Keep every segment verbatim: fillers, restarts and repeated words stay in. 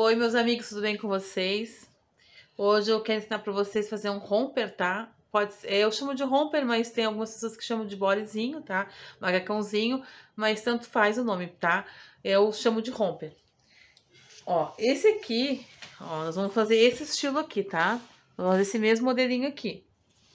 Oi, meus amigos, tudo bem com vocês? Hoje eu quero ensinar para vocês fazer um romper, tá? Pode ser, eu chamo de romper, mas tem algumas pessoas que chamam de bolezinho, tá? Macacãozinho, mas tanto faz o nome, tá? Eu chamo de romper. Ó, esse aqui, ó, nós vamos fazer esse estilo aqui, tá? Vamos fazer esse mesmo modelinho aqui.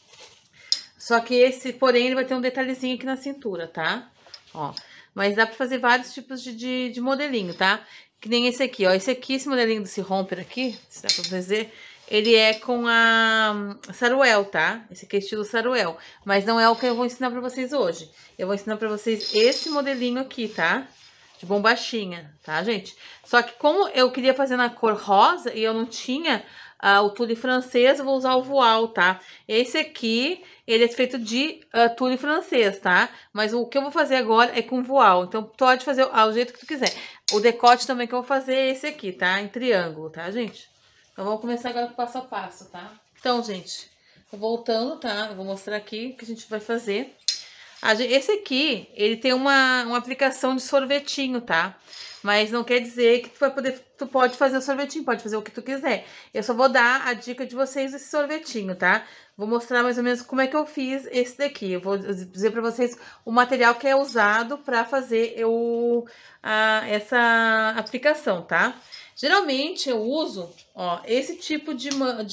Só que esse, porém, ele vai ter um detalhezinho aqui na cintura, tá? Ó, mas dá pra fazer vários tipos de, de, de modelinho, tá? Que nem esse aqui, ó. Esse aqui, esse modelinho desse romper aqui, se dá pra fazer, ele é com a hum, saruel, tá? Esse aqui é estilo saruel. Mas não é o que eu vou ensinar pra vocês hoje. Eu vou ensinar pra vocês esse modelinho aqui, tá? De bombachinha, tá, gente? Só que como eu queria fazer na cor rosa e eu não tinha uh, o tule francês, eu vou usar o voal, tá? Esse aqui, ele é feito de uh, tule francês, tá? Mas o que eu vou fazer agora é com voal. Então, pode fazer ao jeito que tu quiser. O decote também que eu vou fazer é esse aqui, tá? Em triângulo, tá, gente? Então, vamos começar agora com o passo a passo, tá? Então, gente, voltando, tá? Eu vou mostrar aqui o que a gente vai fazer. Esse aqui, ele tem uma, uma aplicação de sorvetinho, tá? Mas não quer dizer que tu vai poder, tu pode fazer o sorvetinho, pode fazer o que tu quiser. Eu só vou dar a dica de vocês desse sorvetinho, tá? Vou mostrar mais ou menos como é que eu fiz esse daqui. Eu vou dizer pra vocês o material que é usado pra fazer eu, a, essa aplicação, tá? Geralmente eu uso, ó, esse tipo de,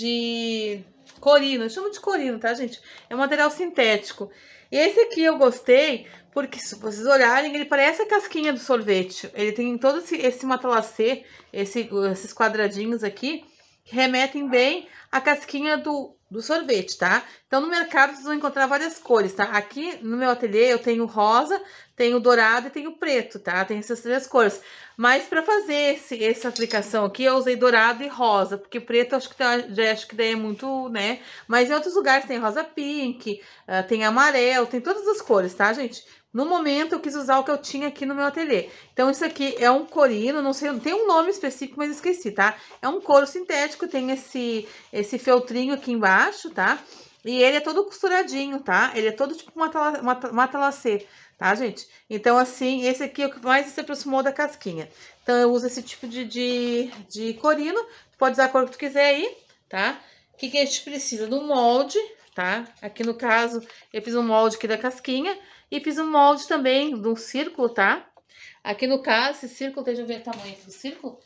de corino. Eu chamo de corino, tá, gente? É um material sintético. E esse aqui eu gostei porque, se vocês olharem, ele parece a casquinha do sorvete. Ele tem todo esse, esse matelassê, esse, esses quadradinhos aqui, que remetem bem à casquinha do, do sorvete, tá? Então, no mercado, vocês vão encontrar várias cores, tá? Aqui no meu ateliê, eu tenho rosa, tenho dourado e tenho preto, tá? Tem essas três cores. Mas para fazer esse, essa aplicação aqui, eu usei dourado e rosa, porque preto eu acho que tá, já acho que daí é muito, né? Mas em outros lugares tem rosa pink, uh, tem amarelo, tem todas as cores, tá, gente? No momento eu quis usar o que eu tinha aqui no meu ateliê. Então isso aqui é um corino, não sei, tem um nome específico, mas esqueci, tá? É um couro sintético, tem esse, esse feltrinho aqui embaixo, tá? E ele é todo costuradinho, tá? Ele é todo tipo matelassê, tá, gente? Então, assim, esse aqui é o que mais se aproximou da casquinha. Então, eu uso esse tipo de, de, de corino. Tu pode usar a cor que tu quiser aí, tá? O que, que a gente precisa? Do molde, tá? Aqui no caso, eu fiz um molde aqui da casquinha e fiz um molde também de um círculo, tá? Aqui no caso, esse círculo, deixa eu ver o tamanho do círculo.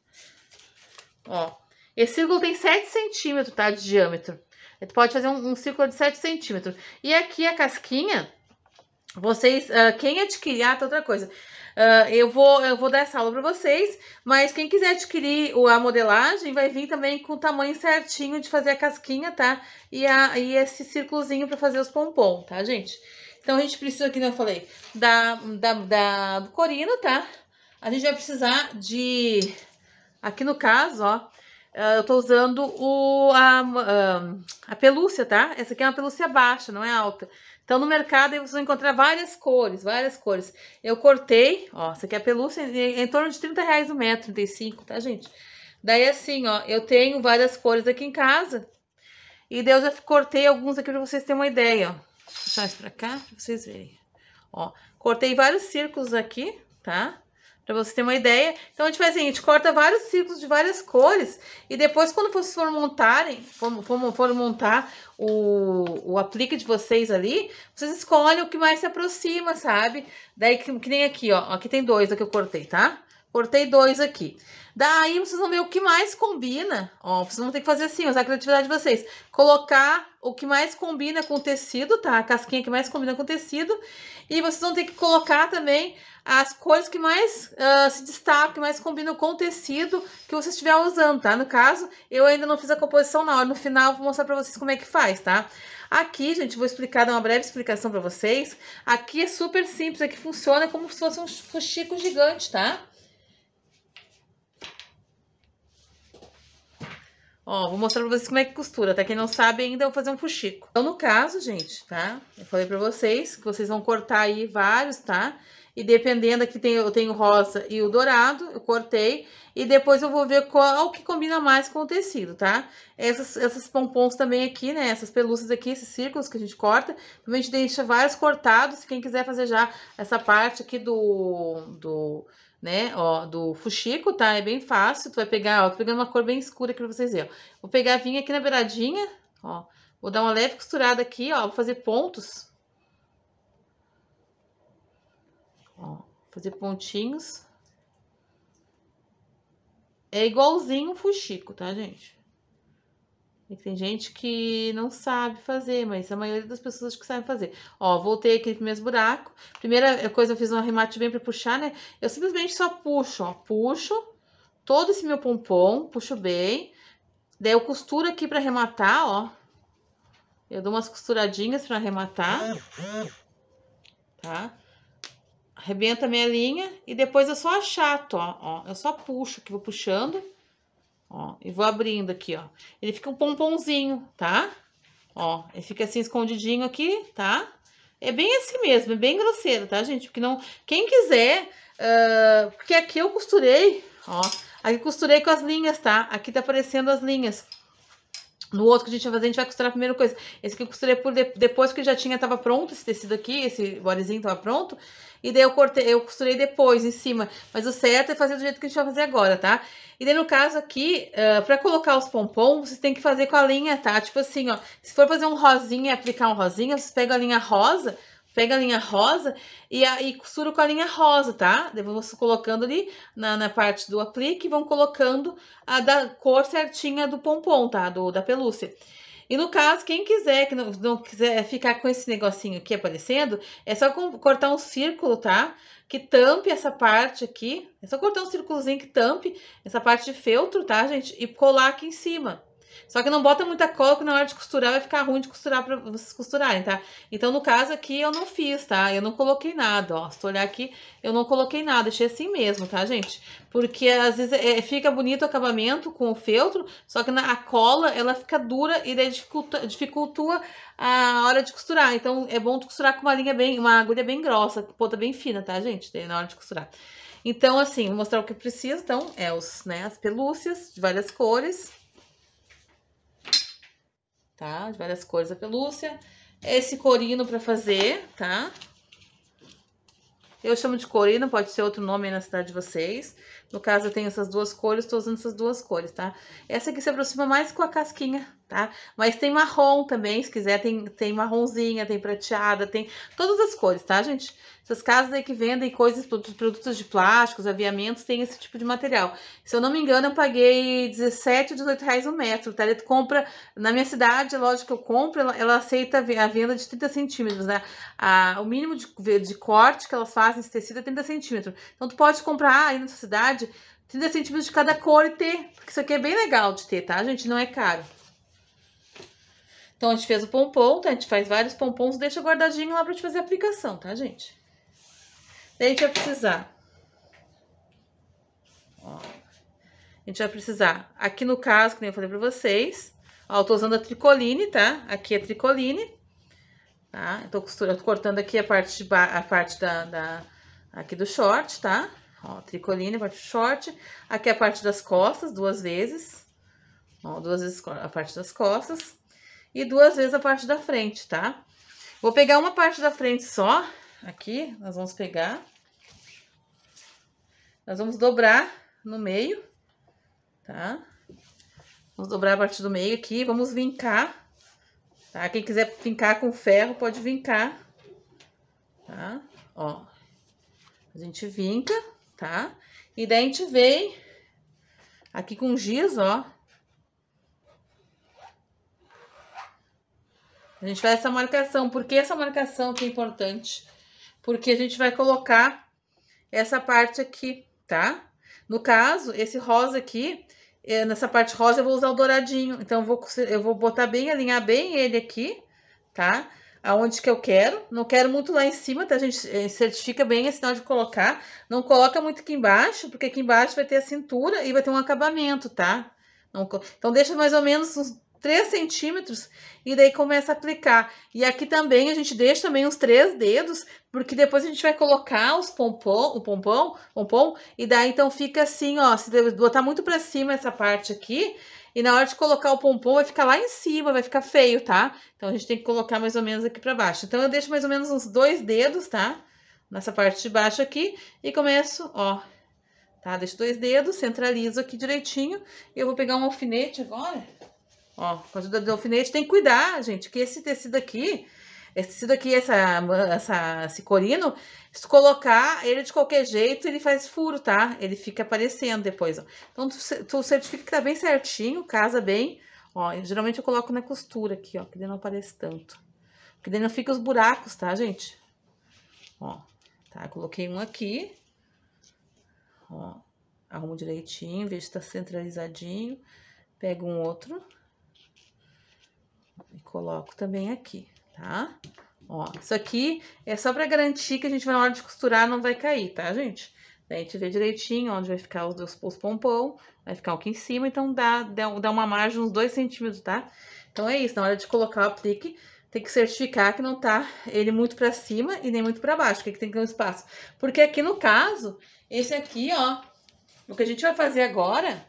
Ó, esse círculo tem sete centímetros, tá? De diâmetro. Tu pode fazer um, um círculo de sete centímetros. E aqui a casquinha, vocês, uh, quem adquirir, ah, tá outra coisa. Uh, eu, vou, eu vou dar essa aula para vocês, mas quem quiser adquirir a modelagem vai vir também com o tamanho certinho de fazer a casquinha, tá? E, a, e esse círculozinho para fazer os pompom, tá, gente? Então, a gente precisa, aqui, eu falei, da, da, da, do corino, tá? A gente vai precisar de, aqui no caso, ó, eu tô usando o, a, a, a pelúcia, tá? Essa aqui é uma pelúcia baixa, não é alta. Então, no mercado, vocês vão encontrar várias cores, várias cores. Eu cortei, ó, essa aqui é a pelúcia, em torno de trinta reais o metro, trinta e cinco, tá, gente? Daí, assim, ó, eu tenho várias cores aqui em casa. E daí eu já cortei alguns aqui pra vocês terem uma ideia, ó. Vou puxar isso pra cá, pra vocês verem. Ó, cortei vários círculos aqui, tá? Pra você ter uma ideia. Então, a gente faz assim, a gente corta vários círculos de várias cores. E depois, quando vocês for montarem, for, for, for montar o, o aplique de vocês ali, vocês escolhem o que mais se aproxima, sabe? Daí, que, que nem aqui, ó. Aqui tem dois que eu cortei, tá? Cortei dois aqui. Daí, vocês vão ver o que mais combina. Ó, vocês vão ter que fazer assim, usar a criatividade de vocês. Colocar o que mais combina com o tecido, tá? A casquinha que mais combina com o tecido. E vocês vão ter que colocar também as cores que mais uh, se destacam, que mais combinam com o tecido que você estiver usando, tá? No caso, eu ainda não fiz a composição na hora. No final, eu vou mostrar pra vocês como é que faz, tá? Aqui, gente, vou explicar, dar uma breve explicação pra vocês. Aqui é super simples, aqui funciona como se fosse um fuxico gigante, tá? Ó, vou mostrar pra vocês como é que costura, tá? Quem não sabe ainda, eu vou fazer um fuxico. Então, no caso, gente, tá? Eu falei pra vocês que vocês vão cortar aí vários, tá? E dependendo, aqui tem, eu tenho rosa e o dourado, eu cortei. E depois eu vou ver qual que combina mais com o tecido, tá? Essas, essas pompons também aqui, né? Essas pelúcias aqui, esses círculos que a gente corta. Também a gente deixa vários cortados. Quem quiser fazer já essa parte aqui do... do né, ó, do fuxico, tá? É bem fácil, tu vai pegar, ó, tô pegando uma cor bem escura aqui pra vocês verem, ó. Vou pegar, vir aqui na beiradinha, ó, vou dar uma leve costurada aqui, ó, vou fazer pontos. Ó, fazer pontinhos. É igualzinho o fuxico, tá, gente? E tem gente que não sabe fazer, mas a maioria das pessoas que sabem fazer. Ó, voltei aqui pro mesmo buraco. Primeira coisa, eu fiz um arremate bem pra puxar, né? Eu simplesmente só puxo, ó. Puxo todo esse meu pompom, puxo bem. Daí eu costuro aqui pra arrematar, ó. Eu dou umas costuradinhas pra arrematar. Tá? Arrebenta a minha linha e depois eu só achato, ó. ó. Eu só puxo, que vou puxando. Ó, e vou abrindo aqui, ó. Ele fica um pomponzinho, tá? Ó, ele fica assim escondidinho aqui, tá? É bem assim mesmo, é bem grosseiro, tá, gente? Porque não... Quem quiser... Uh, porque aqui eu costurei, ó. Aqui costurei com as linhas, tá? Aqui tá aparecendo as linhas. No outro que a gente vai fazer, a gente vai costurar a primeira coisa. Esse aqui eu costurei por de... depois que já tinha, tava pronto esse tecido aqui, esse bodezinho tava pronto. E daí eu cortei, eu costurei depois, em cima. Mas o certo é fazer do jeito que a gente vai fazer agora, tá? E daí no caso aqui, uh, pra colocar os pompons, vocês tem que fazer com a linha, tá? Tipo assim, ó. Se for fazer um rosinha e aplicar um rosinha, vocês pegam a linha rosa... Pega a linha rosa e, a, e costura com a linha rosa, tá? Daí vão colocando ali na, na parte do aplique e vão colocando a da cor certinha do pompom, tá? Do, da pelúcia. E no caso, quem quiser, que não, não quiser ficar com esse negocinho aqui aparecendo, é só com, cortar um círculo, tá? Que tampe essa parte aqui. É só cortar um círculozinho que tampe essa parte de feltro, tá, gente? E colar aqui em cima. Só que não bota muita cola, que na hora de costurar vai ficar ruim de costurar pra vocês costurarem, tá? Então, no caso aqui, eu não fiz, tá? Eu não coloquei nada, ó. Se tu olhar aqui, eu não coloquei nada. Deixei assim mesmo, tá, gente? Porque, às vezes, é, fica bonito o acabamento com o feltro, só que na, a cola, ela fica dura e daí dificulta, dificultua a hora de costurar. Então, é bom tu costurar com uma linha bem, uma agulha bem grossa, ponta bem fina, tá, gente? Daí, na hora de costurar. Então, assim, vou mostrar o que precisa. Então, é os, né, as pelúcias de várias cores. Tá? De várias cores a pelúcia. Esse corino para fazer, tá? Eu chamo de corino, pode ser outro nome aí na cidade de vocês. No caso, eu tenho essas duas cores, tô usando essas duas cores, tá? Essa aqui se aproxima mais com a casquinha, tá? Mas tem marrom também, se quiser, tem, tem marronzinha, tem prateada, tem todas as cores, tá, gente? Essas casas aí que vendem coisas, produtos de plásticos, aviamentos, tem esse tipo de material. Se eu não me engano, eu paguei dezessete, dezoito reais o metro, tá? Ele compra, na minha cidade, lógico que eu compro, ela, ela aceita a venda de trinta centímetros, né? A, o mínimo de, de corte que elas fazem esse tecido é trinta centímetros. Então, tu pode comprar aí na sua cidade trinta centímetros de cada cor e ter, porque isso aqui é bem legal de ter, tá, gente? Não é caro. Então, a gente fez o pompom, tá? A gente faz vários pompons, deixa guardadinho lá pra gente fazer a aplicação, tá, gente? Daí a gente vai precisar, ó, a gente vai precisar, aqui no caso, que nem eu falei pra vocês, ó, eu tô usando a tricoline, tá? Aqui é tricoline, tá? Eu tô costurando, tô cortando aqui a parte, de a parte da, da, aqui do short, tá? Ó, tricoline, a parte do short, aqui é a parte das costas, duas vezes, ó, duas vezes a parte das costas, e duas vezes a parte da frente, tá? Vou pegar uma parte da frente só, aqui, nós vamos pegar, nós vamos dobrar no meio, tá? Vamos dobrar a parte do meio aqui, vamos vincar, tá? Quem quiser vincar com ferro, pode vincar, tá? Ó, a gente vinca, tá? E daí a gente vem aqui com giz, ó. A gente faz essa marcação. Por que essa marcação que é importante? Porque a gente vai colocar essa parte aqui, tá? No caso, esse rosa aqui, nessa parte rosa eu vou usar o douradinho. Então, eu vou, eu vou botar bem, alinhar bem ele aqui, tá? Aonde que eu quero. Não quero muito lá em cima, tá, gente? Certifica bem esse sinal de colocar. Não coloca muito aqui embaixo, porque aqui embaixo vai ter a cintura e vai ter um acabamento, tá? Não, então, deixa mais ou menos uns três centímetros e daí começa a aplicar. E aqui também a gente deixa também uns três dedos, porque depois a gente vai colocar os pompom, o pompom, pompom, e daí então fica assim, ó, se botar muito pra cima essa parte aqui, e na hora de colocar o pompom vai ficar lá em cima, vai ficar feio, tá? Então a gente tem que colocar mais ou menos aqui pra baixo. Então eu deixo mais ou menos uns dois dedos, tá? Nessa parte de baixo aqui, e começo, ó, tá? Deixo dois dedos, centralizo aqui direitinho. Eu vou pegar um alfinete agora. Ó, com a ajuda do alfinete, tem que cuidar, gente, que esse tecido aqui, esse tecido aqui, essa, essa, esse corino, se tu colocar ele de qualquer jeito, ele faz furo, tá? Ele fica aparecendo depois, ó. Então, tu, tu certifica que tá bem certinho, casa bem. Ó, geralmente eu coloco na costura aqui, ó, que daí não aparece tanto. Porque daí não fica os buracos, tá, gente? Ó, tá, coloquei um aqui. Ó, arrumo direitinho, vejo se tá centralizadinho. Pego um outro. E coloco também aqui, tá? Ó, isso aqui é só pra garantir que a gente vai, na hora de costurar, não vai cair, tá, gente? Daí a gente vê direitinho onde vai ficar os, dois, os pompom, vai ficar aqui em cima, então dá, dá, dá uma margem uns dois centímetros, tá? Então é isso, na hora de colocar o aplique, tem que certificar que não tá ele muito pra cima e nem muito pra baixo, que tem que ter um espaço. Porque aqui no caso, esse aqui, ó, o que a gente vai fazer agora,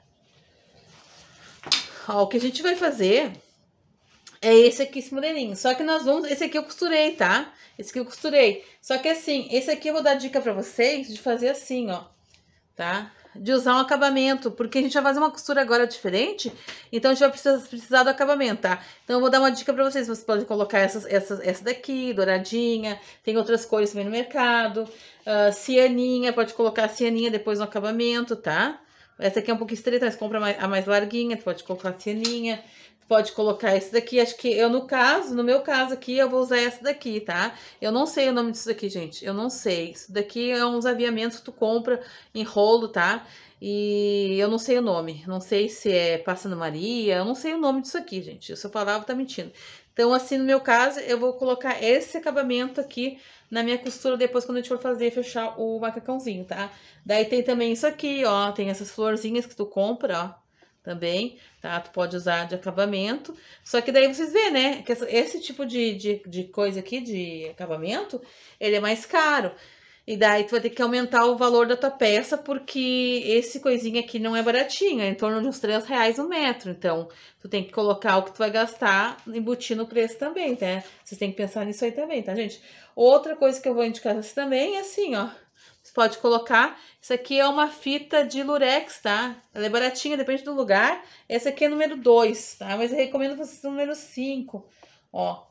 ó, o que a gente vai fazer é esse aqui, esse modelinho. Só que nós vamos... Esse aqui eu costurei, tá? Esse aqui eu costurei. Só que assim, esse aqui eu vou dar dica pra vocês de fazer assim, ó. Tá? De usar um acabamento. Porque a gente vai fazer uma costura agora diferente. Então, a gente vai precisar, precisar do acabamento, tá? Então, eu vou dar uma dica pra vocês. Vocês podem colocar essas, essas, essa daqui, douradinha. Tem outras cores também no mercado. Uh, cianinha. Pode colocar a cianinha depois no acabamento, tá? Essa aqui é um pouco estreita, mas compra a mais larguinha. Pode colocar a cianinha. Pode colocar esse daqui, acho que eu no caso, no meu caso aqui, eu vou usar essa daqui, tá? Eu não sei o nome disso daqui, gente, eu não sei. Isso daqui é uns aviamentos que tu compra em rolo, tá? E eu não sei o nome, não sei se é Passando Maria, eu não sei o nome disso aqui, gente. Se eu falar, eu vou tá mentindo. Então, assim, no meu caso, eu vou colocar esse acabamento aqui na minha costura depois quando a gente for fazer fechar o macacãozinho, tá? Daí tem também isso aqui, ó, tem essas florzinhas que tu compra, ó. Também, tá? Tu pode usar de acabamento. Só que daí vocês vê, né? Que esse tipo de, de, de coisa aqui, de acabamento, ele é mais caro. E daí tu vai ter que aumentar o valor da tua peça, porque esse coisinha aqui não é baratinho, é em torno de uns três reais um metro. Então, tu tem que colocar o que tu vai gastar, embutir no preço também, tá? Vocês têm que pensar nisso aí também, tá, gente? Outra coisa que eu vou indicar também é assim, ó. Você pode colocar, isso aqui é uma fita de lurex, tá? Ela é baratinha, depende do lugar. Essa aqui é número dois, tá? Mas eu recomendo vocês o número cinco, ó.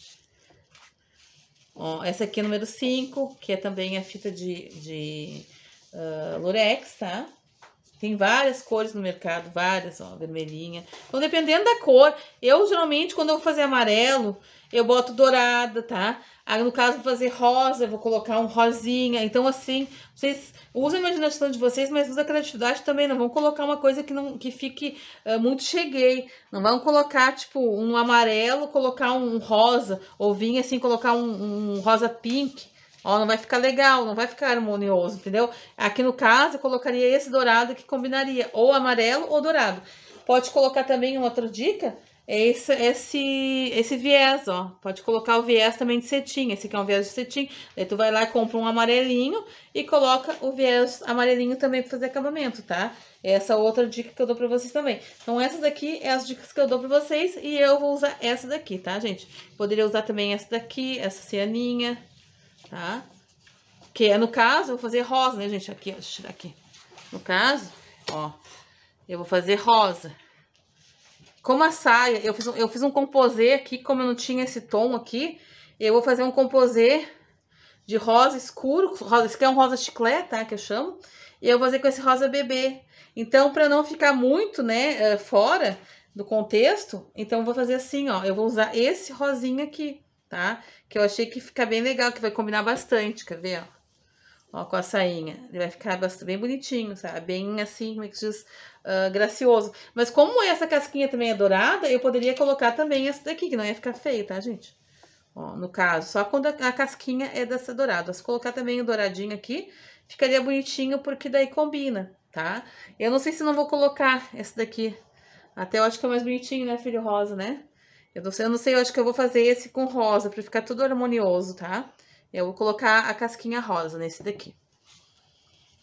Ó, essa aqui é número cinco, que é também a fita de, de uh, lurex, tá? Tem várias cores no mercado, várias, ó, vermelhinha. Então, dependendo da cor, eu geralmente, quando eu vou fazer amarelo, eu boto dourada, tá? Aí, no caso, vou fazer rosa, eu vou colocar um rosinha. Então, assim, vocês usam a imaginação de vocês, mas usam a criatividade também. Não vão colocar uma coisa que, não, que fique uh, muito cheguei. Não vão colocar, tipo, um amarelo, colocar um rosa. Ou vir, assim, colocar um, um rosa pink. Ó, não vai ficar legal, não vai ficar harmonioso, entendeu? Aqui no caso, eu colocaria esse dourado que combinaria, ou amarelo ou dourado. Pode colocar também uma outra dica, é esse, esse, esse viés, ó. Pode colocar o viés também de cetim, esse aqui é um viés de cetim. Aí tu vai lá e compra um amarelinho e coloca o viés amarelinho também para fazer acabamento, tá? Essa outra dica que eu dou pra vocês também. Então, essas daqui é as dicas que eu dou pra vocês e eu vou usar essa daqui, tá, gente? Poderia usar também essa daqui, essa cianinha, tá? Que é no caso, eu vou fazer rosa, né, gente? Aqui, ó, deixa eu tirar aqui. No caso, ó, eu vou fazer rosa. Como a saia, eu fiz um, eu fiz um composê aqui, como eu não tinha esse tom aqui, eu vou fazer um composê de rosa escuro, rosa, esse aqui é um rosa chiclete, tá, que eu chamo, e eu vou fazer com esse rosa bebê. Então, para não ficar muito, né, fora do contexto, então eu vou fazer assim, ó, eu vou usar esse rosinha aqui, tá? Que eu achei que fica bem legal, que vai combinar bastante, quer ver, ó? Ó, com a sainha. Ele vai ficar bastante, bem bonitinho, sabe? Bem assim, como é que diz? Uh, gracioso. Mas como essa casquinha também é dourada, eu poderia colocar também essa daqui, que não ia ficar feio, tá, gente? Ó, no caso, só quando a, a casquinha é dessa dourada. Se colocar também o douradinho aqui, ficaria bonitinho, porque daí combina, tá? Eu não sei se não vou colocar essa daqui. Até eu acho que é mais bonitinho, né, filho rosa, né? Eu não sei, eu não sei, eu acho que eu vou fazer esse com rosa, pra ficar tudo harmonioso, tá? Eu vou colocar a casquinha rosa nesse daqui.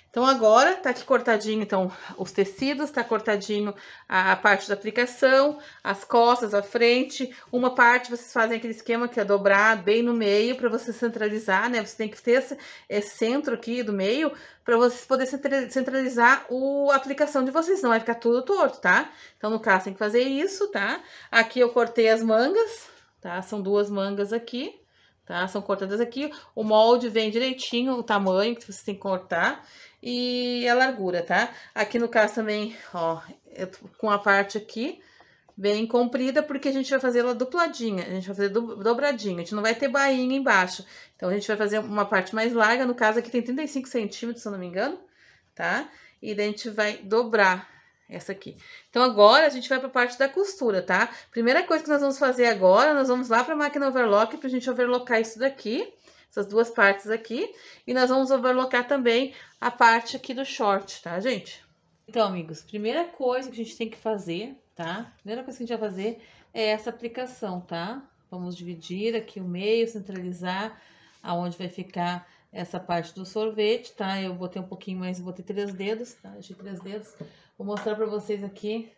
Então, agora tá aqui cortadinho, então, os tecidos, tá cortadinho a, a parte da aplicação, as costas, a frente. Uma parte vocês fazem aquele esquema que é dobrar bem no meio para você centralizar, né? Você tem que ter esse, esse centro aqui do meio para vocês poderem centralizar o, a aplicação de vocês, não vai ficar tudo torto, tá? Então, no caso, tem que fazer isso, tá? Aqui eu cortei as mangas, tá? São duas mangas aqui. Tá? São cortadas aqui, o molde vem direitinho, o tamanho que você tem que cortar e a largura, tá? Aqui no caso também, ó, com a parte aqui bem comprida, porque a gente vai fazer ela dupladinha, a gente vai fazer dobradinha, a gente não vai ter bainha embaixo. Então, a gente vai fazer uma parte mais larga, no caso aqui tem trinta e cinco centímetros, se eu não me engano, tá? E daí a gente vai dobrar essa aqui. Então, agora a gente vai para a parte da costura, tá? Primeira coisa que nós vamos fazer agora, nós vamos lá para a máquina overlock para a gente overlockar isso daqui, essas duas partes aqui. E nós vamos overlockar também a parte aqui do short, tá, gente? Então, amigos, primeira coisa que a gente tem que fazer, tá? Primeira coisa que a gente vai fazer é essa aplicação, tá? Vamos dividir aqui o meio, centralizar aonde vai ficar essa parte do sorvete, tá? Eu botei um pouquinho mais, botei três dedos, tá? Deixei três dedos. Vou mostrar pra vocês aqui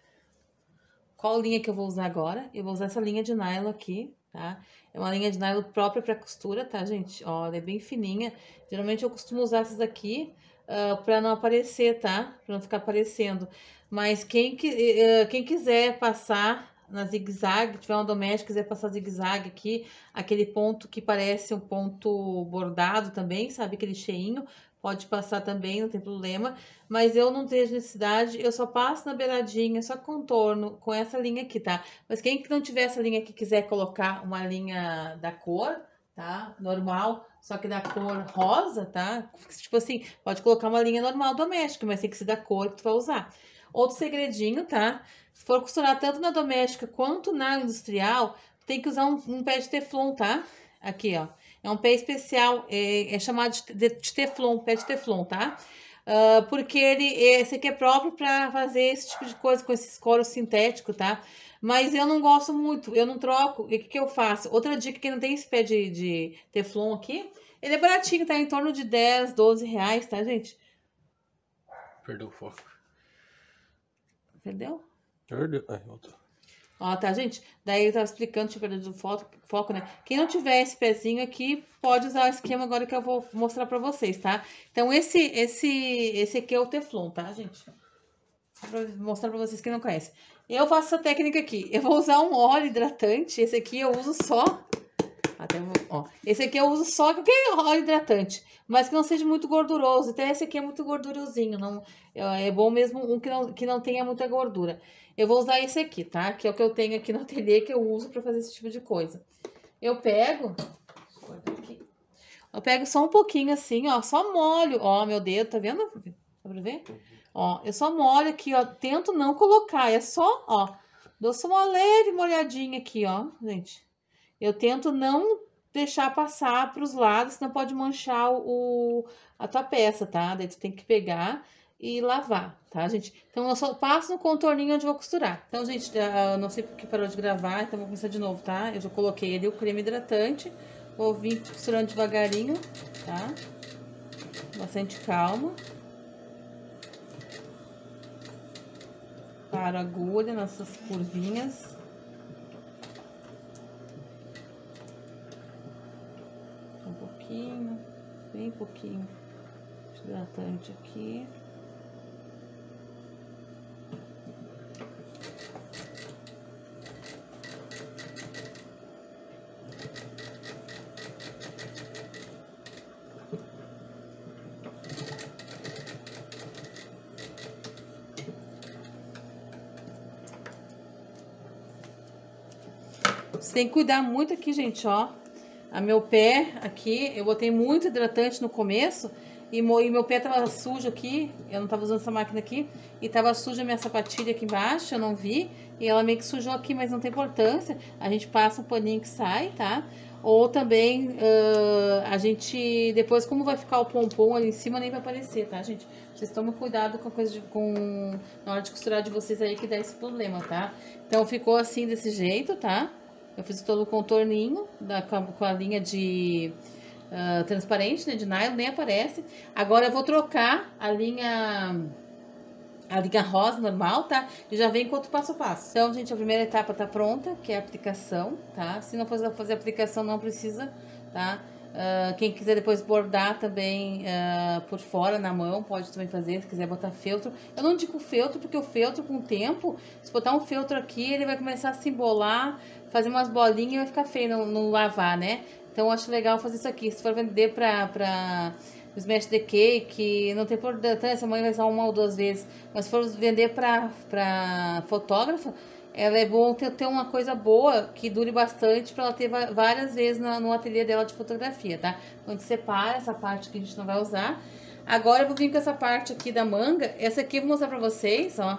qual linha que eu vou usar agora. Eu vou usar essa linha de nylon aqui, tá? É uma linha de nylon própria pra costura, tá, gente? Ó, ela é bem fininha. Geralmente eu costumo usar essas aqui uh, pra não aparecer, tá? Pra não ficar aparecendo. Mas quem, que, uh, quem quiser passar na zigue-zague, tiver uma doméstica, quiser passar zigue-zague aqui, aquele ponto que parece um ponto bordado também, sabe? Aquele cheinho, pode passar também, não tem problema. Mas eu não vejo necessidade, eu só passo na beiradinha, só contorno com essa linha aqui, tá? Mas quem que não tiver essa linha aqui, quiser colocar uma linha da cor, tá? Normal, só que da cor rosa, tá? Tipo assim, pode colocar uma linha normal doméstica, mas tem que ser da cor que tu vai usar. Outro segredinho, tá? Se for costurar tanto na doméstica quanto na industrial, tem que usar um, um pé de teflon, tá? Aqui, ó. É um pé especial, é, é chamado de, de teflon, pé de teflon, tá? Uh, porque ele, esse aqui é próprio para fazer esse tipo de coisa com esse couro sintético, tá? Mas eu não gosto muito, eu não troco. E o que, que eu faço? Outra dica, que não tem esse pé de, de teflon aqui, ele é baratinho, tá? Em torno de dez, doze reais, tá, gente? Perdeu o foco. Perdeu? Perdeu. Aí, voltou. Ó, tá, gente? Daí eu tava explicando, tinha perdido o foco, foco, né? Quem não tiver esse pezinho aqui, pode usar o esquema agora que eu vou mostrar pra vocês, tá? Então, esse, esse, esse aqui é o teflon, tá, gente? Pra mostrar pra vocês que não conhecem. Eu faço essa técnica aqui. Eu vou usar um óleo hidratante. Esse aqui eu uso só... Até vou, ó. Esse aqui eu uso só qualquer óleo hidratante, mas que não seja muito gorduroso. Até esse aqui é muito gordurosinho. Não, é bom mesmo um que não, que não tenha muita gordura. Eu vou usar esse aqui, tá? Que é o que eu tenho aqui no ateliê, que eu uso pra fazer esse tipo de coisa. Eu pego... Eu pego só um pouquinho assim, ó. Só molho. Ó, meu dedo, tá vendo? Dá pra ver? Ó, eu só molho aqui, ó. Tento não colocar. É só, ó. Dou só uma leve molhadinha aqui, ó, gente. Eu tento não deixar passar para os lados, senão pode manchar o, a tua peça, tá? Daí tu tem que pegar e lavar, tá, gente? Então, eu só passo no contorninho onde eu vou costurar. Então, gente, eu não sei porque parou de gravar, então vou começar de novo, tá? Eu já coloquei ali o creme hidratante. Vou vir costurando devagarinho, tá? Bastante calma. Paro a agulha nessas curvinhas. Um pouquinho, bem pouquinho de hidratante aqui. Você tem que cuidar muito aqui, gente, ó. A meu pé aqui, eu botei muito hidratante no começo e, mo, e meu pé tava sujo aqui, eu não tava usando essa máquina aqui, e tava suja a minha sapatilha aqui embaixo, eu não vi, e ela meio que sujou aqui, mas não tem importância, a gente passa um paninho que sai, tá? Ou também, uh, a gente, depois como vai ficar o pompom ali em cima, nem vai aparecer, tá, gente? Vocês tomem cuidado com a coisa de, com, na hora de costurar de vocês aí, que dá esse problema, tá? Então, ficou assim, desse jeito, tá? Eu fiz todo o contorninho da, com, a, com a linha de, uh, transparente, né, de nylon, nem aparece. Agora eu vou trocar a linha, a linha rosa normal, tá? E já vem com outro passo a passo. Então, gente, a primeira etapa tá pronta, que é a aplicação, tá? Se não for fazer a aplicação, não precisa, tá? Uh, quem quiser depois bordar também uh, por fora, na mão, pode também fazer, se quiser botar feltro. Eu não digo feltro, porque o feltro, com o tempo, se botar um feltro aqui, ele vai começar a se embolar, fazer umas bolinhas e vai ficar feio não, não lavar, né? Então, eu acho legal fazer isso aqui. Se for vender pra... pra smash the cake, não tem importância, a mãe vai usar uma ou duas vezes. Mas se for vender pra, pra fotógrafa, ela é bom ter, ter uma coisa boa, que dure bastante, pra ela ter várias vezes no, no ateliê dela de fotografia, tá? Então, a gente separa essa parte que a gente não vai usar. Agora, eu vou vir com essa parte aqui da manga. Essa aqui eu vou mostrar pra vocês, ó.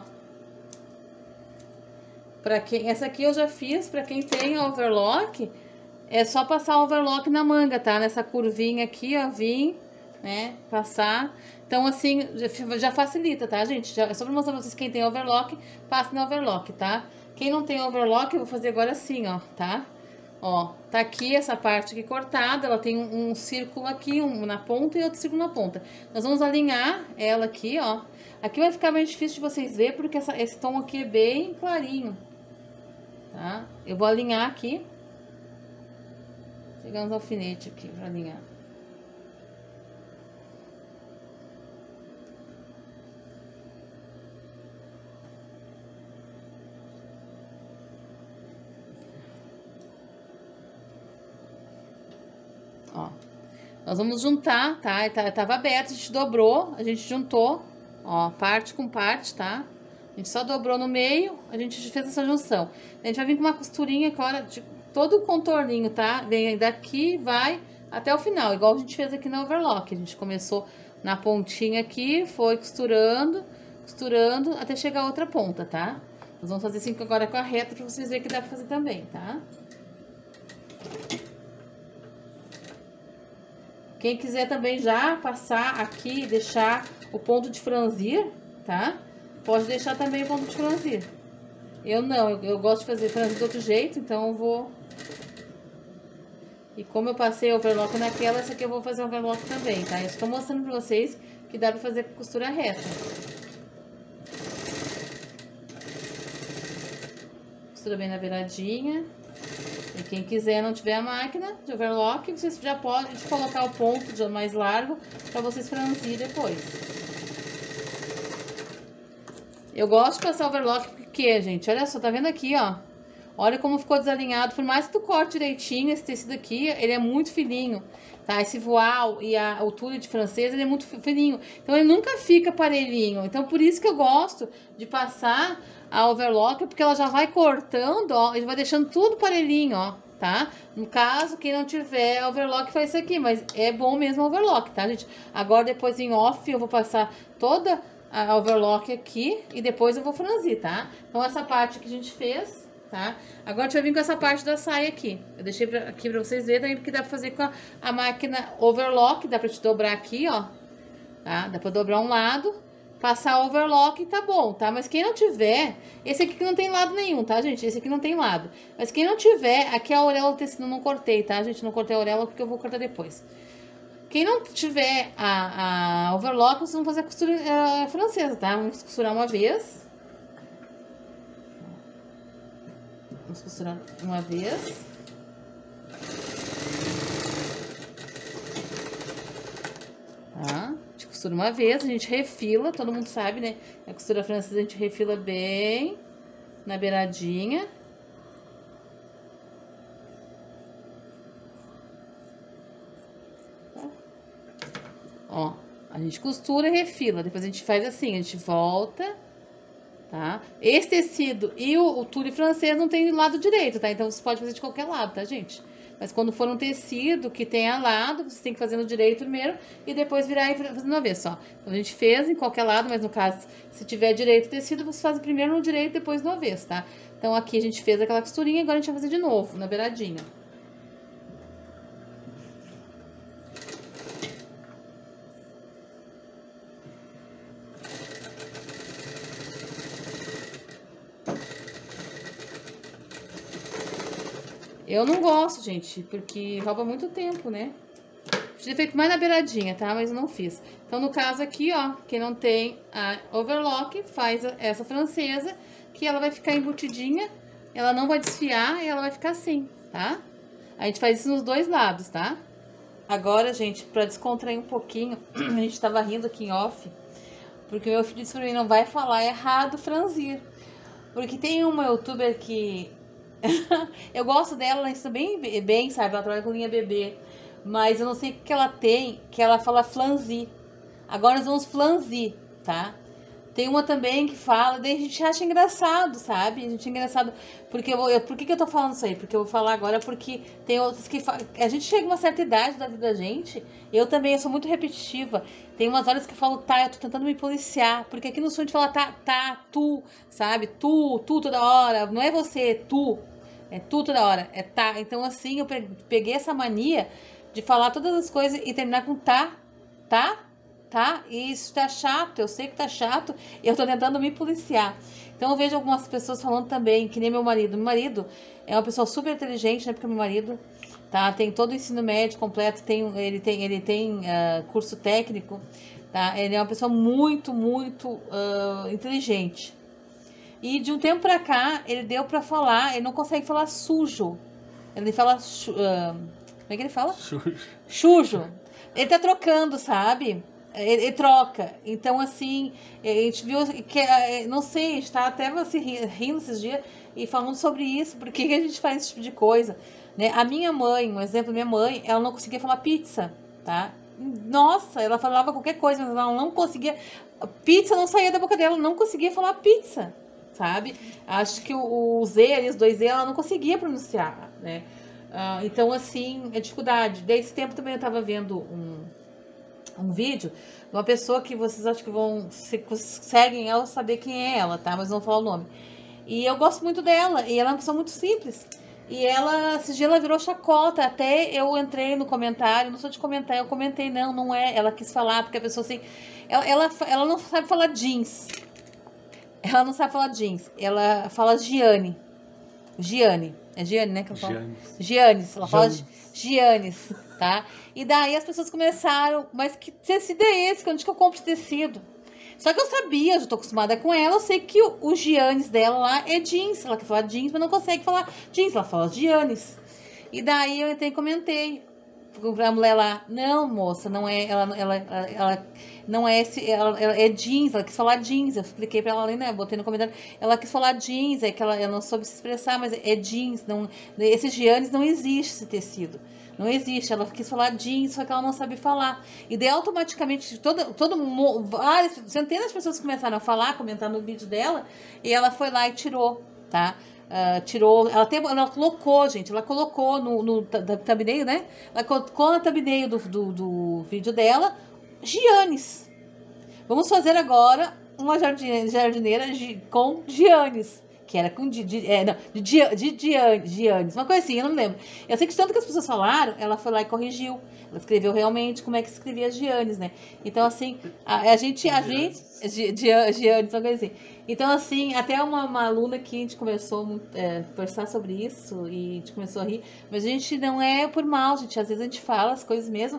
Pra quem, essa aqui eu já fiz, pra quem tem overlock, é só passar o overlock na manga, tá? Nessa curvinha aqui, ó, vim... né, passar. Então, assim, já, já facilita, tá, gente? Já, é só pra mostrar pra vocês, quem tem overlock, passe no overlock, tá? Quem não tem overlock, eu vou fazer agora assim, ó, tá? Ó, tá aqui essa parte aqui cortada, ela tem um, um círculo aqui, um na ponta e outro círculo na ponta. Nós vamos alinhar ela aqui, ó. Aqui vai ficar mais difícil de vocês verem, porque essa, esse tom aqui é bem clarinho, tá? Eu vou alinhar aqui. Vou pegar uns alfinetes aqui pra alinhar. Ó, nós vamos juntar, tá? Tava aberto, a gente dobrou, a gente juntou, ó, parte com parte, tá? A gente só dobrou no meio, a gente fez essa junção. A gente vai vir com uma costurinha agora de todo o contorninho, tá? Vem daqui, vai até o final, igual a gente fez aqui na overlock. A gente começou na pontinha aqui, foi costurando, costurando, até chegar a outra ponta, tá? Nós vamos fazer assim agora com a reta, pra vocês verem que dá pra fazer também, tá? Quem quiser também já passar aqui e deixar o ponto de franzir, tá? Pode deixar também o ponto de franzir. Eu não, eu, eu gosto de fazer franzir de outro jeito, então eu vou... E como eu passei overlock naquela, essa aqui eu vou fazer overlock também, tá? Eu estou mostrando pra vocês que dá pra fazer com costura reta. Costura bem na beiradinha. E quem quiser não tiver a máquina de overlock, vocês já podem colocar o ponto de mais largo para vocês franzir depois. Eu gosto de passar overlock porque, gente, olha só, tá vendo aqui, ó? Olha como ficou desalinhado. Por mais que tu corte direitinho, esse tecido aqui, ele é muito fininho, tá? Esse voal e a, o tule de francês, ele é muito fininho. Então, ele nunca fica parelhinho. Então, por isso que eu gosto de passar a overlock, porque ela já vai cortando, ó, ele vai deixando tudo parelhinho, ó, tá? No caso, quem não tiver overlock faz isso aqui, mas é bom mesmo overlock, tá, gente? Agora, depois em off, eu vou passar toda a overlock aqui e depois eu vou franzir, tá? Então, essa parte que a gente fez, tá? Agora, a gente vai vir com essa parte da saia aqui. Eu deixei pra, aqui pra vocês verem também, porque dá pra fazer com a, a máquina overlock, dá pra te dobrar aqui, ó, tá? Dá pra dobrar um lado, passar overlock e tá bom, tá? Mas quem não tiver, esse aqui que não tem lado nenhum, tá, gente? Esse aqui não tem lado. Mas quem não tiver, aqui a auréola do tecido não cortei, tá, gente? Não cortei a auréola porque eu vou cortar depois. Quem não tiver a, a overlock, vocês vão fazer a costura a francesa, tá? Vamos costurar uma vez. Vamos costurar uma vez. Tá? Costura uma vez, a gente refila, todo mundo sabe, né? A costura francesa a gente refila bem na beiradinha. Tá? Ó, a gente costura e refila, depois a gente faz assim, a gente volta, tá? Esse tecido e o, o tule francês não tem lado direito, tá? Então, você pode fazer de qualquer lado, tá, gente? Mas quando for um tecido que tenha lado, você tem que fazer no direito primeiro e depois virar e fazer uma vez só. Então, a gente fez em qualquer lado, mas no caso, se tiver direito o tecido, você faz primeiro no direito, depois no avesso, tá? Então, aqui a gente fez aquela costurinha, agora a gente vai fazer de novo, na beiradinha. Eu não gosto, gente, porque rouba muito tempo, né? Podia ter feito mais na beiradinha, tá? Mas eu não fiz. Então, no caso aqui, ó, quem não tem a overlock, faz essa francesa, que ela vai ficar embutidinha, ela não vai desfiar e ela vai ficar assim, tá? A gente faz isso nos dois lados, tá? Agora, gente, pra descontrair um pouquinho, a gente tava rindo aqui em off, porque o meu filho disse pra mim, não vai falar errado franzir. Porque tem uma youtuber que... eu gosto dela, ela ensina bem, bem, sabe? Ela trabalha com linha bebê. Mas eu não sei o que ela tem, que ela fala flanzi. Agora nós vamos flanzi, tá? Tem uma também que fala, daí a gente acha engraçado, sabe? A gente é engraçado. Porque eu, vou, eu, por que, que eu tô falando isso aí? Porque eu vou falar agora porque tem outros que falam. A gente chega a uma certa idade da vida da gente. Eu também, eu sou muito repetitiva. Tem umas horas que eu falo, tá, eu tô tentando me policiar. Porque aqui no sul a gente fala, tá, tá, tu, sabe? Tu, tu toda hora. Não é você, tu. É tu toda hora. É tá. Então assim, eu peguei essa mania de falar todas as coisas e terminar com tá, tá, tá? E isso tá chato, eu sei que tá chato e eu tô tentando me policiar. Então eu vejo algumas pessoas falando também, que nem meu marido. Meu marido é uma pessoa super inteligente, né? Porque meu marido, tá? Tem todo o ensino médio completo, tem, ele tem, ele tem uh, curso técnico, tá? Ele é uma pessoa muito, muito uh, inteligente. E de um tempo pra cá, ele deu pra falar, ele não consegue falar sujo. Ele fala... Uh, como é que ele fala? Sujo. Chujo. Ele tá trocando, sabe? Ele, ele troca. Então, assim, a gente viu que, não sei, a gente tá até se rindo esses dias e falando sobre isso, por que a gente faz esse tipo de coisa, né? A minha mãe, um exemplo, minha mãe, ela não conseguia falar pizza, tá? Nossa, ela falava qualquer coisa, mas ela não conseguia, pizza não saía da boca dela, não conseguia falar pizza, sabe? Acho que o, o Z ali, os dois Z, ela não conseguia pronunciar, né? Uh, então, assim, é dificuldade. Desse tempo também eu tava vendo um, um vídeo de uma pessoa que vocês acham que vão, se seguem ela, saber quem é ela, tá? Mas não vou falar o nome. E eu gosto muito dela, e ela é uma pessoa muito simples. E ela, esse dia ela virou chacota, até eu entrei no comentário, não sou de comentar, eu comentei, não, não é, ela quis falar, porque a pessoa assim, ela, ela, ela não sabe falar jeans. Ela não sabe falar jeans, ela fala Giane. Giane. É Giane, né? Que eu falo? Giannis. Giannis. Ela fala Giannis. Giannis, tá? E daí as pessoas começaram, mas que tecido é esse? Onde que eu compro esse tecido? Só que eu sabia, eu já tô acostumada com ela, eu sei que o, o Giannis dela lá é jeans. Ela quer falar jeans, mas não consegue falar jeans. Ela fala Giannis. E daí eu entrei e comentei pra mulher lá, não, moça, não é, ela, ela, ela, ela não é esse, ela, ela é jeans, ela quis falar jeans, eu expliquei pra ela ali, né, botei no comentário, ela quis falar jeans, é que ela, ela não soube se expressar, mas é jeans, não, esse Giannis não existe esse tecido, não existe, ela quis falar jeans, só que ela não sabe falar, e daí automaticamente, todo, todo, várias, centenas de pessoas começaram a falar, comentar no vídeo dela, e ela foi lá e tirou, tá? Uh, tirou, ela, tem, ela colocou, gente, ela colocou no, no thumbnail, né? Ela colocou no thumbnail do, do, do vídeo dela, Giannis. Vamos fazer agora uma jardineira, jardineira com Giannis, que era com de, de, é, não, de, de, de Giannis, uma coisa assim, eu não lembro. Eu sei que tanto que as pessoas falaram, ela foi lá e corrigiu. Ela escreveu realmente como é que se escrevia Giannis, né? Então, assim, a, a gente, a gente, Giannis, uma coisa assim. Então, assim, até uma, uma aluna que a gente começou a é, conversar sobre isso e a gente começou a rir, mas a gente não é por mal, gente. Às vezes a gente fala as coisas mesmo.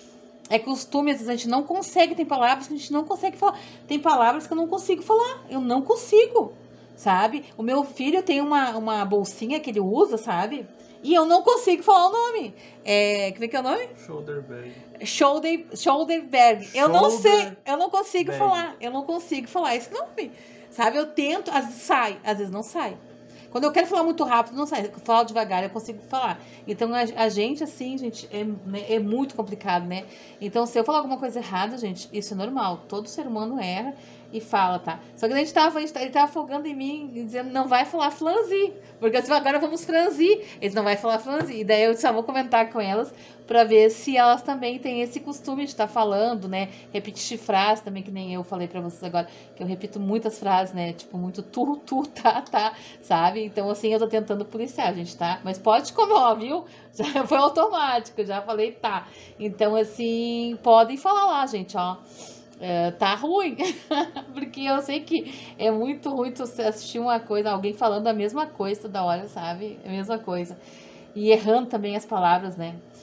É costume, às vezes a gente não consegue, tem palavras que a gente não consegue falar. Tem palavras que eu não consigo falar. Eu não consigo, sabe? O meu filho tem uma, uma bolsinha que ele usa, sabe? E eu não consigo falar o nome. É, como é que é o nome? Shoulder bag. Shoulder, shoulder bag. Eu não Shoulder sei, eu não consigo bag. falar. Eu não consigo falar esse nome. Sabe? Eu tento, às vezes sai, às vezes não sai. Quando eu quero falar muito rápido, não sai. Eu falo devagar, eu consigo falar. Então, a, a gente, assim, gente, é, né, é muito complicado, né? Então, se eu falar alguma coisa errada, gente, isso é normal. Todo ser humano erra e fala, tá? Só que a gente tava, a gente, ele tava afogando em mim, dizendo, não vai falar flanzi. Porque assim, agora vamos franzir. Eles não vai falar flanzi. E daí eu só vou comentar com elas pra ver se elas também têm esse costume de estar tá falando, né? Repetir frases também, que nem eu falei pra vocês agora, que eu repito muitas frases, né? Tipo, muito tu, tu, tá, tá, sabe? Então, assim, eu tô tentando policiar, gente, tá? Mas pode comer, ó, viu? Já foi automático, já falei tá. Então, assim, podem falar lá, gente, ó. É, tá ruim, porque eu sei que é muito ruim tu assistir uma coisa, alguém falando a mesma coisa toda hora, sabe? A mesma coisa. E errando também as palavras, né?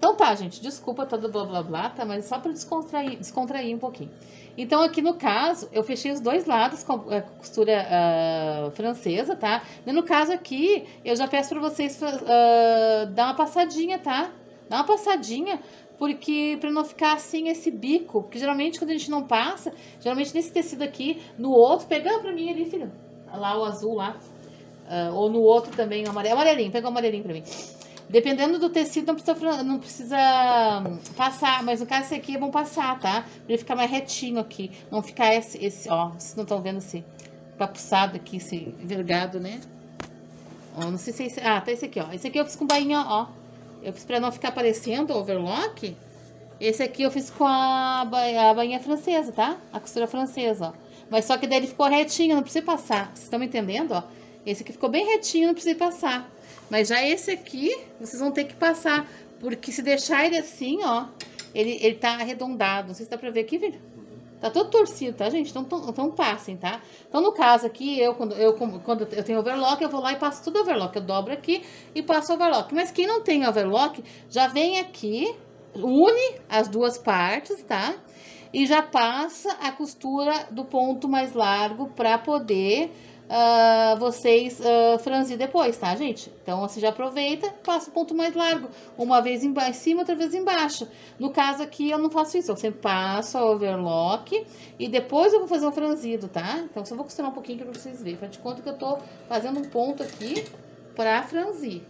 Então tá, gente, desculpa todo blá blá blá, tá? Mas só para descontrair, descontrair um pouquinho. Então aqui no caso, eu fechei os dois lados com a costura uh, francesa, tá? E no caso aqui, eu já peço para vocês uh, dar uma passadinha, tá? Dá uma passadinha, porque para não ficar assim esse bico, porque geralmente quando a gente não passa, geralmente nesse tecido aqui, no outro, pega para mim ali, filho, lá o azul lá, uh, ou no outro também, o amarelo, amarelinho, pega o amarelinho para mim. Dependendo do tecido, não precisa, não precisa passar, mas no caso esse aqui é bom passar, tá? Pra ele ficar mais retinho aqui, não ficar esse, esse ó, vocês não estão vendo esse papuçado aqui, esse vergado, né? Ó, não sei se é esse, ah, tá esse aqui, ó. Esse aqui eu fiz com bainha, ó. Eu fiz pra não ficar parecendo overlock. Esse aqui eu fiz com a, a bainha francesa, tá? A costura francesa, ó. Mas só que daí ele ficou retinho, não precisa passar. Vocês estão me entendendo, ó? Esse aqui ficou bem retinho, não precisa passar. Mas já esse aqui, vocês vão ter que passar, porque se deixar ele assim, ó, ele, ele tá arredondado. Não sei se dá pra ver aqui, filho. Tá todo torcido, tá, gente? Então, então, então passem, tá? Então, no caso aqui, eu quando, eu quando eu tenho overlock, eu vou lá e passo tudo overlock. Eu dobro aqui e passo overlock. Mas quem não tem overlock, já vem aqui, une as duas partes, tá? E já passa a costura do ponto mais largo pra poder... Uh, vocês uh, franzir depois, tá, gente? Então, você já aproveita, passa o ponto mais largo. Uma vez em cima, outra vez embaixo. No caso aqui, eu não faço isso. Eu sempre passo a overlock e depois eu vou fazer o franzido, tá? Então, só vou costurar um pouquinho pra vocês verem. Faz de conta que eu tô fazendo um ponto aqui pra franzir.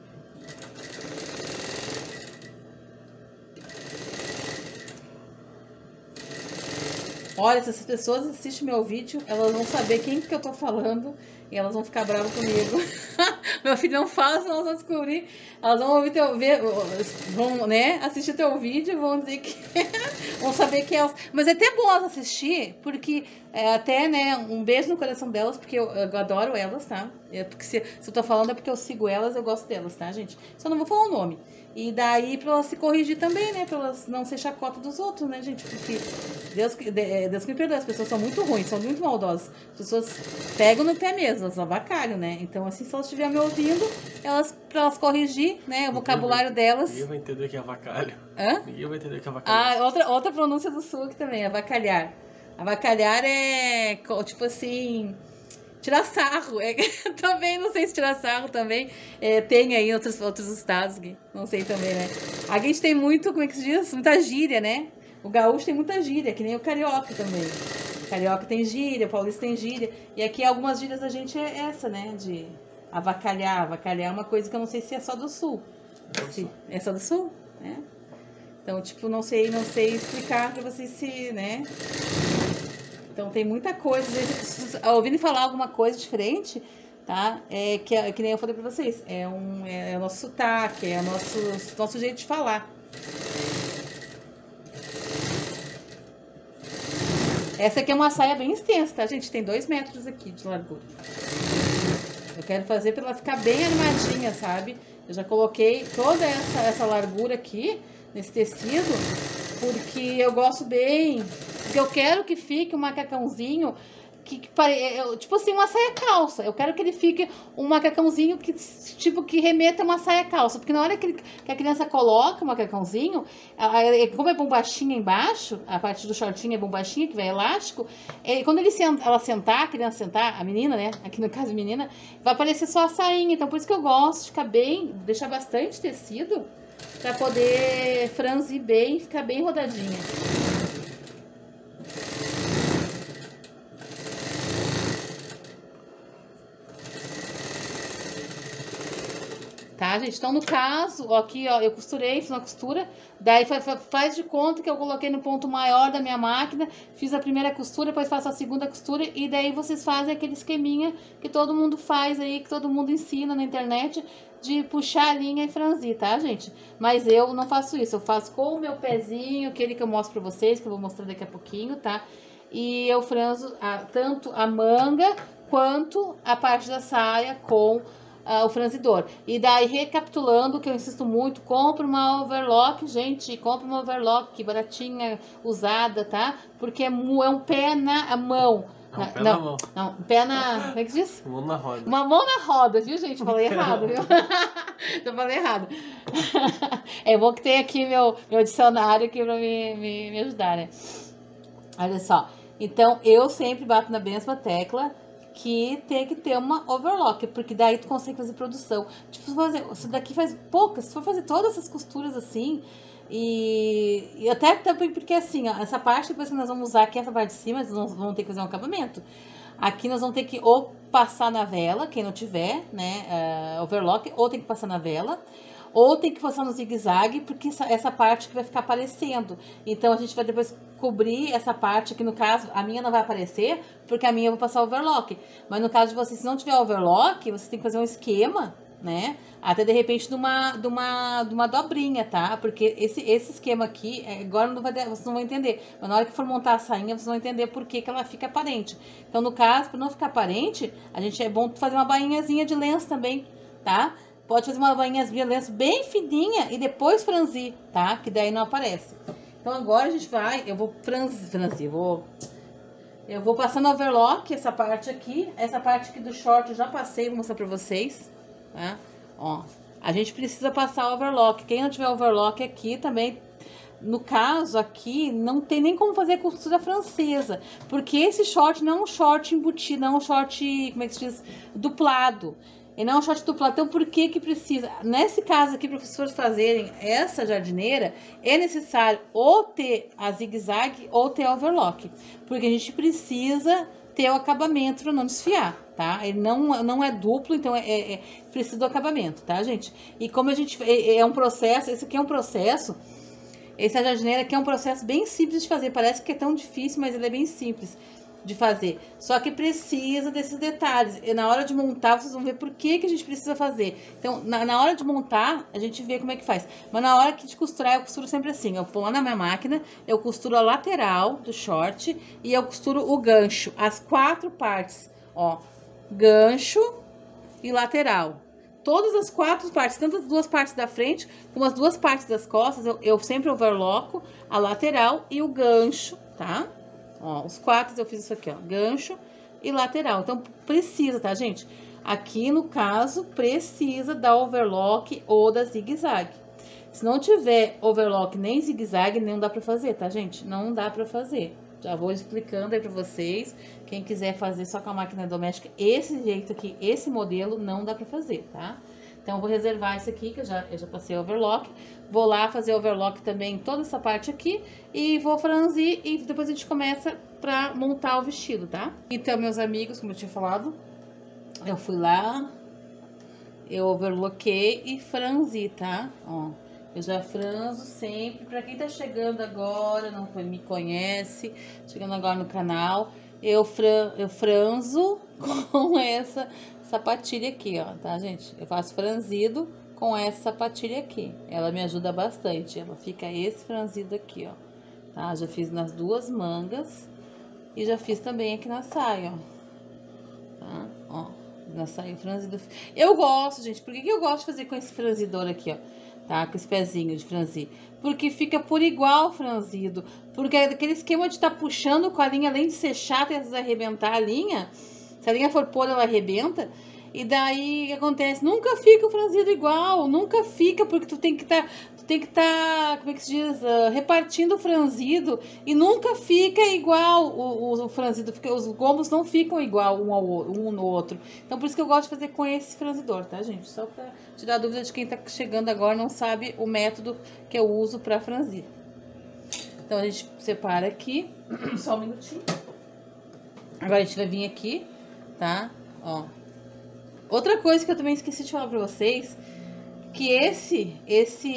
Olha, se as pessoas assistem meu vídeo, elas vão saber quem que eu tô falando e elas vão ficar bravas comigo. Meu filho não fala, senão elas vão descobrir. Elas vão ouvir teu ver, vão, né, assistir teu vídeo e vão dizer que vão saber que é. Mas é até bom elas assistir, porque é, até, né, um beijo no coração delas, porque eu, eu adoro elas, tá? É porque se, se eu tô falando é porque eu sigo elas, eu gosto delas, tá, gente? Só não vou falar o nome. E daí pra elas se corrigir também, né? Pra elas não ser chacota dos outros, né, gente? Porque Deus, Deus que me perdoe, as pessoas são muito ruins, são muito maldosas. As pessoas pegam no pé mesmo, elas avacalham, né? Então, assim, se elas estiverem me ouvindo, elas, pra elas corrigir, né? O vocabulário delas. Ninguém vai entender que é avacalho. Hã? Ninguém vai entender que é avacalhar. Ah, outra, outra pronúncia do sul aqui também, avacalhar. Avacalhar é, tipo assim... Tirar sarro, é, também, não sei se tirar sarro também, é, tem aí em outros, outros estados, não sei também, né? Aqui a gente tem muito, como é que se diz? Muita gíria, né? O gaúcho tem muita gíria, que nem o carioca também. O carioca tem gíria, o paulista tem gíria. E aqui algumas gírias da gente é essa, né? De avacalhar. Avacalhar é uma coisa que eu não sei se é só do sul. Se, é só do sul, né? Então, tipo, não sei, não sei explicar pra vocês se, né? Então tem muita coisa, ouvindo falar alguma coisa diferente, tá? É que, que nem eu falei pra vocês, é, um, é, é o nosso sotaque, é o nosso, nosso jeito de falar. Essa aqui é uma saia bem extensa, tá, gente? Tem dois metros aqui de largura. Eu quero fazer pra ela ficar bem armadinha, sabe? Eu já coloquei toda essa, essa largura aqui, nesse tecido, porque eu gosto bem... Porque eu quero que fique um macacãozinho que, que pare... tipo assim, uma saia calça. Eu quero que ele fique um macacãozinho que, tipo, que remeta a uma saia calça. Porque na hora que, ele, que a criança coloca o macacãozinho, como é bombachinha embaixo, a parte do shortinho é bombachinha, que vai elástico, é, quando ele senta, ela sentar, a criança sentar, a menina, né? Aqui no caso, menina, vai aparecer só a sainha. Então, por isso que eu gosto de ficar bem, deixar bastante tecido, pra poder franzir bem e ficar bem rodadinha. Tá, gente? Então, no caso, ó, aqui, ó, eu costurei, fiz uma costura, daí faz, faz de conta que eu coloquei no ponto maior da minha máquina, fiz a primeira costura, depois faço a segunda costura, e daí vocês fazem aquele esqueminha que todo mundo faz aí, que todo mundo ensina na internet, de puxar a linha e franzir, tá, gente? Mas eu não faço isso, eu faço com o meu pezinho, aquele que eu mostro pra vocês, que eu vou mostrar daqui a pouquinho, tá? E eu franzo a, tanto a manga, quanto a parte da saia com... Uh, o franzidor. E daí, recapitulando, que eu insisto muito, compre uma overlock, gente, compre uma overlock baratinha, usada, tá? Porque é, é um pé na mão. É um pé não, na mão. Não, pé na... Como é que diz? Mão na roda. Uma mão na roda, viu, gente? Falei errado, viu? Eu falei errado. É bom que tem aqui meu, meu dicionário aqui pra me, me, me ajudar, né? Olha só. Então, eu sempre bato na mesma tecla que tem que ter uma overlock, porque daí tu consegue fazer produção. Tipo, fazer, isso daqui faz poucas, se for fazer todas essas costuras assim, e, e até também porque assim, ó, essa parte depois que nós vamos usar aqui, essa parte de cima, nós vamos ter que fazer um acabamento. Aqui nós vamos ter que ou passar na vela, quem não tiver, né, uh, overlock, ou tem que passar na vela, ou tem que passar no zigue-zague, porque essa, essa parte que vai ficar aparecendo. Então a gente vai depois cobrir essa parte, que no caso, a minha não vai aparecer, porque a minha eu vou passar overlock. Mas no caso de você, se não tiver overlock, você tem que fazer um esquema, né? Até de repente de uma, de uma, de uma dobrinha, tá? Porque esse, esse esquema aqui, agora não vai, vocês não vão entender. Mas na hora que for montar a sainha, vocês vão entender por que, que ela fica aparente. Então, no caso, para não ficar aparente, a gente é bom fazer uma bainhazinha de lenço também, tá? Pode fazer uma bainhazinha de lenço bem fininha e depois franzir, tá? Que daí não aparece. Então, agora a gente vai, eu vou franzir, franzir vou... Eu vou passando overlock, essa parte aqui. Essa parte aqui do short eu já passei, vou mostrar pra vocês. Tá? Ó, a gente precisa passar overlock. Quem não tiver overlock aqui também, no caso aqui, não tem nem como fazer costura francesa, porque esse short não é um short embutido, não é um short, como é que se diz, duplado. E não é um short duplado. Então, por que que precisa? Nesse caso aqui, para os professores fazerem essa jardineira, é necessário ou ter a zigue-zague ou ter a overlock, porque a gente precisa ter o acabamento para não desfiar, tá? Ele não, não é duplo, então é, é, é precisa do acabamento, tá, gente? E como a gente é, é um processo, esse aqui é um processo, essa jardineira aqui é um processo bem simples de fazer. Parece que é tão difícil, mas ele é bem simples de fazer. Só que precisa desses detalhes. E na hora de montar, vocês vão ver por que que a gente precisa fazer. Então, na, na hora de montar, a gente vê como é que faz. Mas na hora que de costurar, eu costuro sempre assim. Eu vou lá na minha máquina, eu costuro a lateral do short e eu costuro o gancho. As quatro partes, ó. Gancho e lateral. Todas as quatro partes, tanto as duas partes da frente, como as duas partes das costas, eu, eu sempre overloco a lateral e o gancho, tá? Ó, os quatro eu fiz isso aqui, ó, gancho e lateral. Então, precisa, tá, gente? Aqui, no caso, precisa da overlock ou da zigue-zague. Se não tiver overlock nem zigue-zague, não dá pra fazer, tá, gente? Não dá pra fazer. Já vou explicando aí pra vocês. Quem quiser fazer só com a máquina doméstica, esse jeito aqui, esse modelo, não dá pra fazer, tá? Então, eu vou reservar esse aqui, que eu já, eu já passei overlock. Vou lá fazer overlock também em toda essa parte aqui. E vou franzir e depois a gente começa pra montar o vestido, tá? Então, meus amigos, como eu tinha falado, eu fui lá, eu overloquei e franzi, tá? Ó, eu já franzo sempre. Pra quem tá chegando agora, não me conhece, chegando agora no canal, eu, fran, eu franzo com essa sapatilha aqui, ó, tá, gente? Eu faço franzido com essa sapatilha aqui. Ela me ajuda bastante. Ela fica esse franzido aqui, ó. Tá? Já fiz nas duas mangas e já fiz também aqui na saia, ó. Tá? Ó, na saia franzido. Eu gosto, gente. Por que que eu gosto de fazer com esse franzidor aqui, ó? Tá? Com esse pezinho de franzir. Porque fica por igual franzido. Porque é aquele esquema de estar tá puxando com a linha, além de ser chata e às vezes arrebentar a linha. Se a linha for pôr, ela arrebenta. E daí, o que acontece? Nunca fica o franzido igual. Nunca fica, porque tu tem que estar... Tá, tu tem que estar, tá, como é que se diz? Uh, repartindo o franzido. E nunca fica igual o, o, o franzido. Porque os gomos não ficam igual um, ao, um no outro. Então, por isso que eu gosto de fazer com esse franzidor, tá, gente? Só pra tirar a dúvida de quem tá chegando agora não sabe o método que eu uso pra franzir. Então, a gente separa aqui. Só um minutinho. Agora, a gente vai vir aqui, tá? Ó. Outra coisa que eu também esqueci de falar pra vocês, que esse, esse,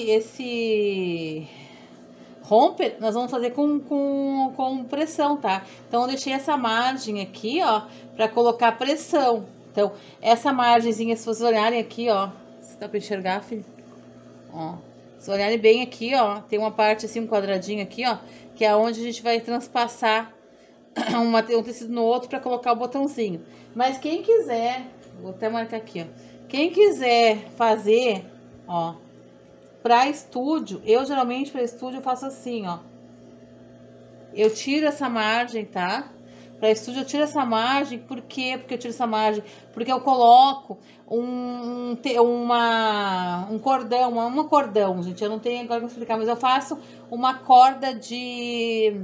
esse romper, nós vamos fazer com, com, com pressão, tá? Então, eu deixei essa margem aqui, ó, pra colocar pressão. Então, essa margenzinha, se vocês olharem aqui, ó, se dá pra enxergar, filho? Ó, se olharem bem aqui, ó, tem uma parte assim, um quadradinho aqui, ó, que é onde a gente vai transpassar uma, um tecido no outro pra colocar o botãozinho. Mas quem quiser... Vou até marcar aqui, ó. Quem quiser fazer, ó, pra estúdio, eu geralmente pra estúdio eu faço assim, ó. Eu tiro essa margem, tá? para estúdio eu tiro essa margem. Por quê? Porque eu tiro essa margem? Porque eu coloco um, uma, um cordão, uma, uma cordão, gente, eu não tenho agora para explicar, mas eu faço uma corda de...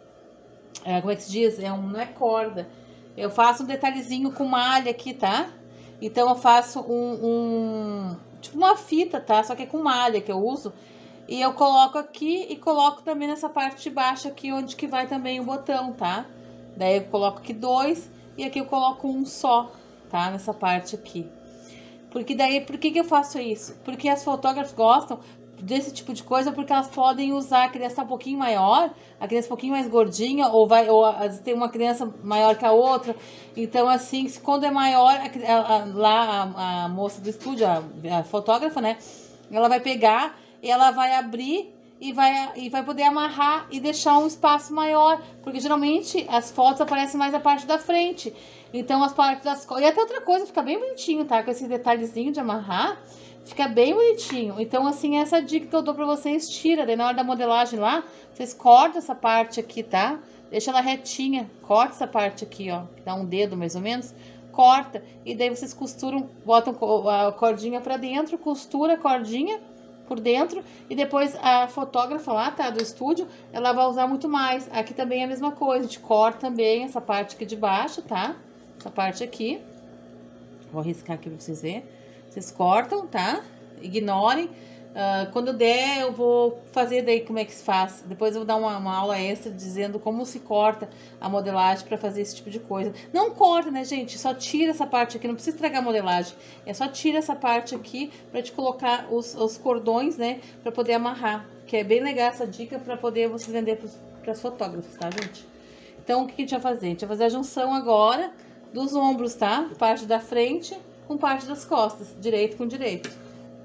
É, como é que se diz? É um, não é corda. Eu faço um detalhezinho com malha aqui, tá? Então eu faço um, um... tipo uma fita, tá? Só que é com malha que eu uso. E eu coloco aqui e coloco também nessa parte de baixo aqui, onde que vai também o botão, tá? Daí eu coloco aqui dois e aqui eu coloco um só, tá? Nessa parte aqui. Porque daí, por que que eu faço isso? Porque as fotógrafas gostam desse tipo de coisa, porque elas podem usar a criança um pouquinho maior, a criança um pouquinho mais gordinha, ou vai, ou às vezes tem uma criança maior que a outra. Então, assim, quando é maior, a, a, lá a, a moça do estúdio, a, a fotógrafa, né? Ela vai pegar e ela vai abrir e vai, e vai poder amarrar e deixar um espaço maior, porque geralmente as fotos aparecem mais a parte da frente. Então as partes das costas. E até outra coisa, fica bem bonitinho, tá? Com esse detalhezinho de amarrar, fica bem bonitinho. Então, assim, essa dica que eu dou pra vocês, tira. Daí na hora da modelagem lá, vocês cortam essa parte aqui, tá? Deixa ela retinha. Corta essa parte aqui, ó. Que dá um dedo mais ou menos. Corta. E daí vocês costuram, botam a cordinha pra dentro, costura a cordinha por dentro, e depois a fotógrafa lá, tá, do estúdio, ela vai usar muito mais. Aqui também é a mesma coisa, a gente corta também essa parte aqui de baixo, tá? Essa parte aqui. Vou riscar aqui pra vocês verem. Vocês cortam, tá? Ignorem. Uh, quando der, eu vou fazer daí como é que se faz. Depois eu vou dar uma, uma aula extra dizendo como se corta a modelagem para fazer esse tipo de coisa. Não corta, né, gente? Só tira essa parte aqui. Não precisa estragar a modelagem. É só tira essa parte aqui para te colocar os, os cordões, né? Para poder amarrar. Que é bem legal essa dica para poder você vender para as fotógrafas, tá, gente? Então, o que a gente vai fazer? A gente vai fazer a junção agora dos ombros, tá? Parte da frente com parte das costas. Direito com direito.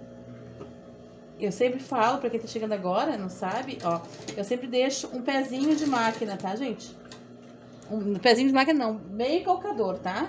Eu sempre falo, pra quem tá chegando agora, não sabe, ó, eu sempre deixo um pezinho de máquina, tá, gente? Um pezinho de máquina não, meio calcador, tá?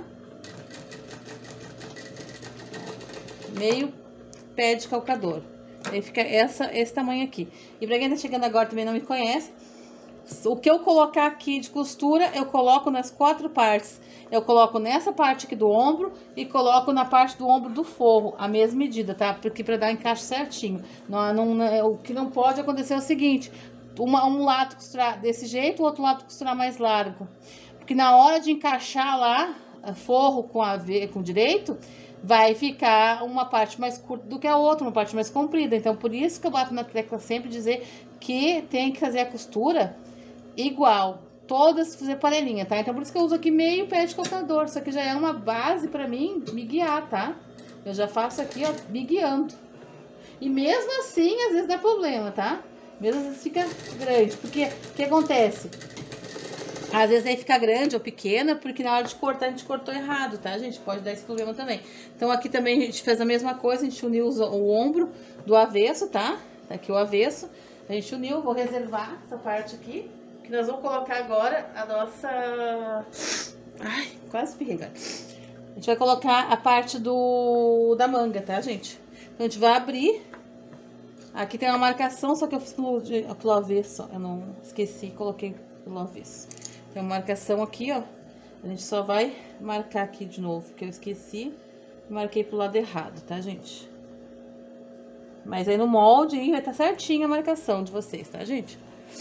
Meio pé de calcador. Aí fica essa, esse tamanho aqui. E pra quem tá chegando agora também não me conhece, o que eu colocar aqui de costura, eu coloco nas quatro partes. Eu coloco nessa parte aqui do ombro e coloco na parte do ombro do forro, a mesma medida, tá? Porque para dar encaixe certinho. Não, não, o que não pode acontecer é o seguinte, uma, um lado costurar desse jeito, o outro lado costurar mais largo. Porque na hora de encaixar lá, forro com, a, com direito, vai ficar uma parte mais curta do que a outra, uma parte mais comprida. Então, por isso que eu bato na tecla sempre dizer que tem que fazer a costura igual, todas fazer parelhinha, tá? Então por isso que eu uso aqui meio pé de calcador. Isso aqui já é uma base pra mim me guiar, tá? Eu já faço aqui, ó, me guiando. E mesmo assim, às vezes dá problema, tá? Mesmo às vezes fica grande, porque o que acontece? Às vezes aí fica grande ou pequena, porque na hora de cortar a gente cortou errado, tá, gente? Pode dar esse problema também. Então aqui também a gente fez a mesma coisa, a gente uniu o, o ombro do avesso, tá? Tá aqui o avesso. A gente uniu, vou reservar essa parte aqui. Que nós vamos colocar agora a nossa... Ai, quase espirrei, cara. A gente vai colocar a parte do... da manga, tá, gente? Então, a gente vai abrir. Aqui tem uma marcação, só que eu fiz pelo, pelo avesso. Eu não esqueci, coloquei pelo avesso. Tem uma marcação aqui, ó. A gente só vai marcar aqui de novo, que eu esqueci. Marquei pro lado errado, tá, gente? Mas aí no molde vai estar certinho a marcação de vocês, tá, gente?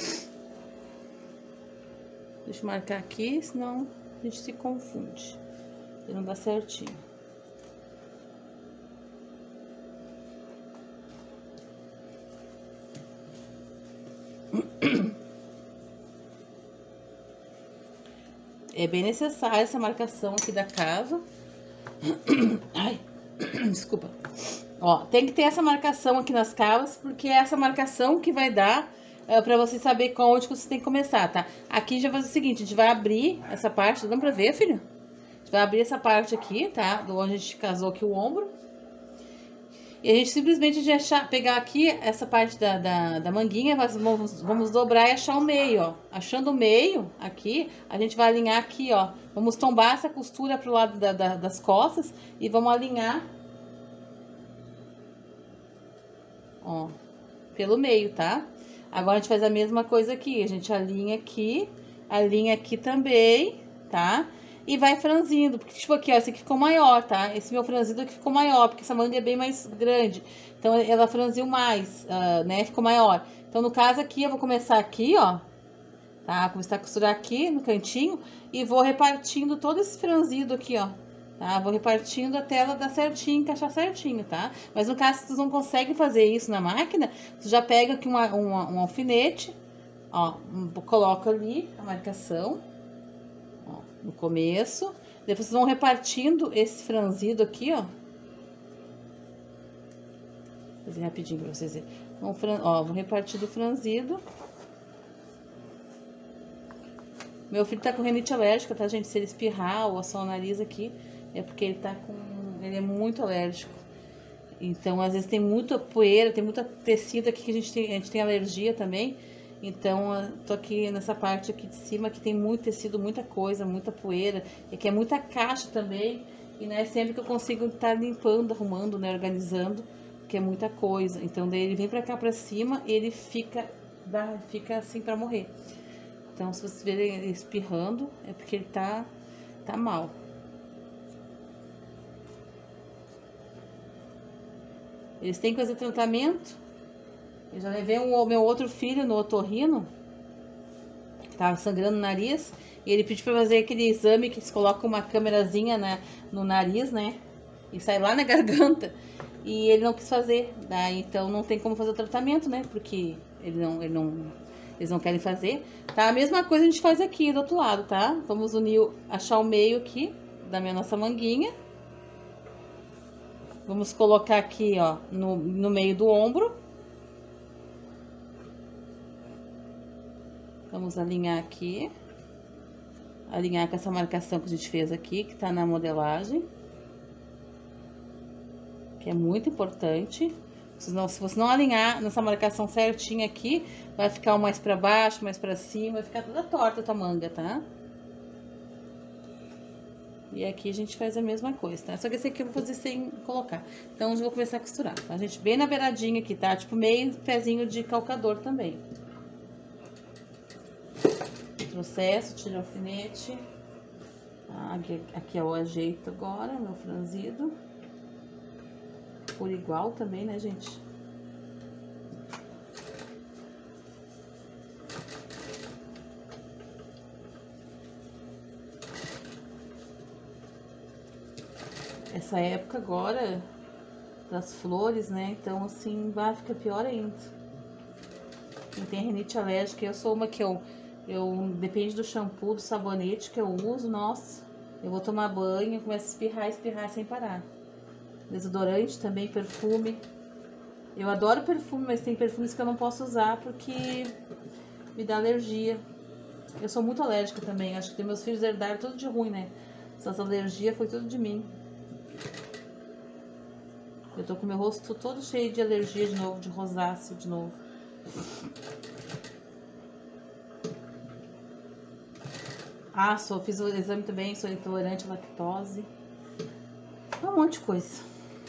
Deixa eu marcar aqui, senão a gente se confunde. E não dá certinho. É bem necessária essa marcação aqui da cava. Ai, desculpa. Ó, tem que ter essa marcação aqui nas cavas, porque é essa marcação que vai dar... É, pra você saber qual onde que você tem que começar, tá? Aqui já vai fazer o seguinte, a gente vai abrir essa parte, tá dando pra ver, filho? A gente vai abrir essa parte aqui, tá? Do onde a gente casou aqui o ombro. E a gente simplesmente de achar, pegar aqui essa parte da, da, da manguinha, nós vamos, vamos dobrar e achar o meio, ó. Achando o meio aqui, a gente vai alinhar aqui, ó. Vamos tombar essa costura pro lado da, da, das costas e vamos alinhar, ó, pelo meio, tá? Agora a gente faz a mesma coisa aqui, a gente alinha aqui, alinha aqui também, tá? E vai franzindo, porque tipo aqui, ó, esse aqui ficou maior, tá? Esse meu franzido aqui ficou maior, porque essa manga é bem mais grande. Então, ela franziu mais, uh, né? Ficou maior. Então, no caso aqui, eu vou começar aqui, ó. Tá? Começar a costurar aqui no cantinho e vou repartindo todo esse franzido aqui, ó. Tá? Vou repartindo até ela dar certinho, encaixar certinho, tá? Mas no caso, se vocês não conseguem fazer isso na máquina, você já pega aqui uma, uma, um alfinete, ó, coloca ali a marcação, ó, no começo. Depois vocês vão repartindo esse franzido aqui, ó. Vou fazer rapidinho pra vocês verem. Vão, ó, vou repartir do franzido. Meu filho tá com rinite alérgica, tá, gente? Se ele espirrar ou assar o nariz aqui, é porque ele tá com... ele é muito alérgico. Então, às vezes tem muita poeira, tem muita tecido aqui que a gente tem, a gente tem alergia também. Então, tô aqui nessa parte aqui de cima que tem muito tecido, muita coisa, muita poeira. E que é muita caixa também. E, né, sempre que eu consigo estar limpando, arrumando, né, organizando, que é muita coisa. Então, daí ele vem pra cá pra cima e ele fica, dá, fica assim pra morrer. Então, se vocês verem ele espirrando, é porque ele tá, tá mal. Eles têm que fazer tratamento. Eu já levei o meu outro filho no otorrino, que tava sangrando no nariz, e ele pediu pra fazer aquele exame que eles colocam uma câmerazinha na, no nariz, né? E sai lá na garganta. E ele não quis fazer. Daí, então, não tem como fazer o tratamento, né? Porque ele não... Ele não eles não querem fazer, tá? A mesma coisa a gente faz aqui do outro lado, tá? Vamos unir, achar o meio aqui da minha nossa manguinha. Vamos colocar aqui, ó, no, no meio do ombro. Vamos alinhar aqui. Alinhar com essa marcação que a gente fez aqui, que tá na modelagem. Que é muito importante. Se, não, se você não alinhar nessa marcação certinha aqui, vai ficar um mais pra baixo, mais pra cima, vai ficar toda torta a tua manga, tá? E aqui a gente faz a mesma coisa, tá? Só que esse aqui eu vou fazer sem colocar. Então, eu vou começar a costurar, tá, gente? Bem na beiradinha aqui, tá? Tipo, meio pezinho de calcador também. Processo, tira o alfinete. Aqui, aqui é o ajeito agora, meu franzido. Por igual também, né, gente? Essa época agora das flores, né? Então, assim, vai ficar pior ainda. Quem tem rinite alérgica, eu sou uma que eu, eu depende do shampoo, do sabonete que eu uso, nossa, eu vou tomar banho, começo a espirrar, espirrar sem parar. Desodorante também, perfume. Eu adoro perfume, mas tem perfumes que eu não posso usar porque me dá alergia. Eu sou muito alérgica também. Acho que meus filhos herdaram tudo de ruim, né? Essas alergias foi tudo de mim. Eu tô com meu rosto todo cheio de alergia de novo, de rosáceo de novo. Ah, só fiz o exame também, sou intolerante à lactose. Um monte de coisa.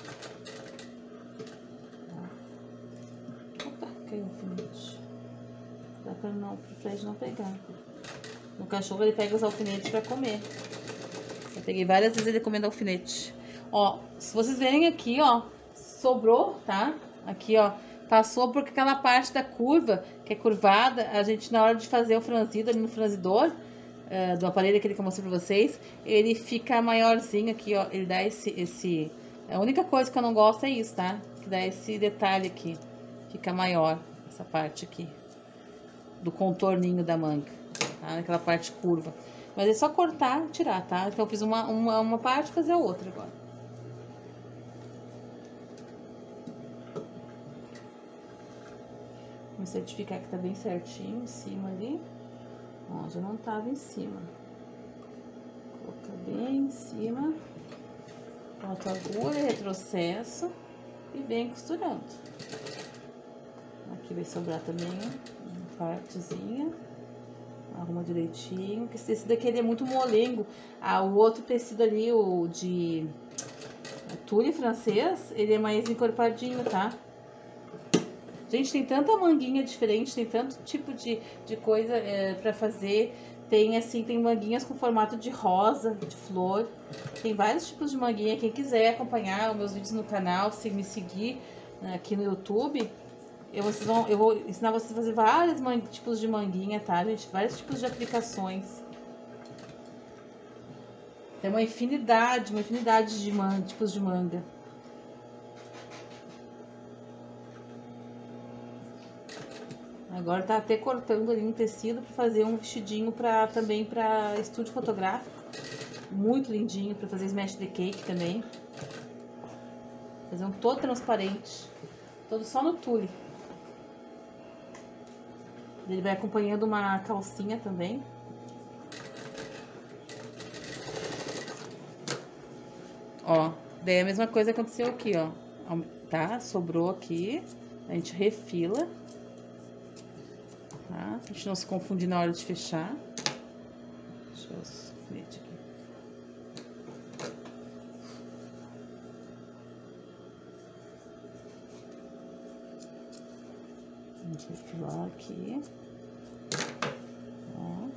Opa, caiu o alfinete. Dá pra não, pro Fred não pegar. No cachorro ele pega os alfinetes pra comer. Eu peguei várias vezes ele comendo alfinete. Ó, se vocês verem aqui, ó, sobrou, tá? Aqui, ó, passou porque aquela parte da curva, que é curvada, a gente na hora de fazer o franzido ali no franzidor, uh, do aparelho aquele que eu mostrei pra vocês, ele fica maiorzinho aqui, ó, ele dá esse, esse... A única coisa que eu não gosto é isso, tá? Que dá esse detalhe aqui, fica maior, essa parte aqui, do contorninho da manga, tá? Naquela parte curva. Mas é só cortar e tirar, tá? Então eu fiz uma, uma, uma parte e fazer a outra agora. Vamos certificar que tá bem certinho em cima ali. Ó, já não tava em cima. Coloca bem em cima. Bota a agulha, retrocesso e vem costurando. Aqui vai sobrar também uma partezinha. Arruma direitinho, porque esse tecido aqui ele é muito molengo. Ah, o outro tecido ali, o de tule francês, ele é mais encorpadinho, tá? Gente, tem tanta manguinha diferente, tem tanto tipo de, de coisa é, pra fazer, Tem assim, tem manguinhas com formato de rosa, de flor. Tem vários tipos de manguinha. Quem quiser acompanhar os meus vídeos no canal, se me seguir aqui no YouTube, eu, vocês vão, eu vou ensinar vocês a fazer vários tipos de manguinha, tá, gente? Vários tipos de aplicações. Tem uma infinidade, uma infinidade de man, tipos de manga. Agora tá até cortando ali um tecido para fazer um vestidinho para também para estúdio fotográfico. Muito lindinho para fazer smash the cake também. Fazer um todo transparente, todo só no tule. Ele vai acompanhando uma calcinha também. Ó, daí a mesma coisa aconteceu aqui, ó. Tá? Sobrou aqui. A gente refila. Tá? A gente não se confundir na hora de fechar. Deixa eu ver aqui. A gente refilar aqui. Ó.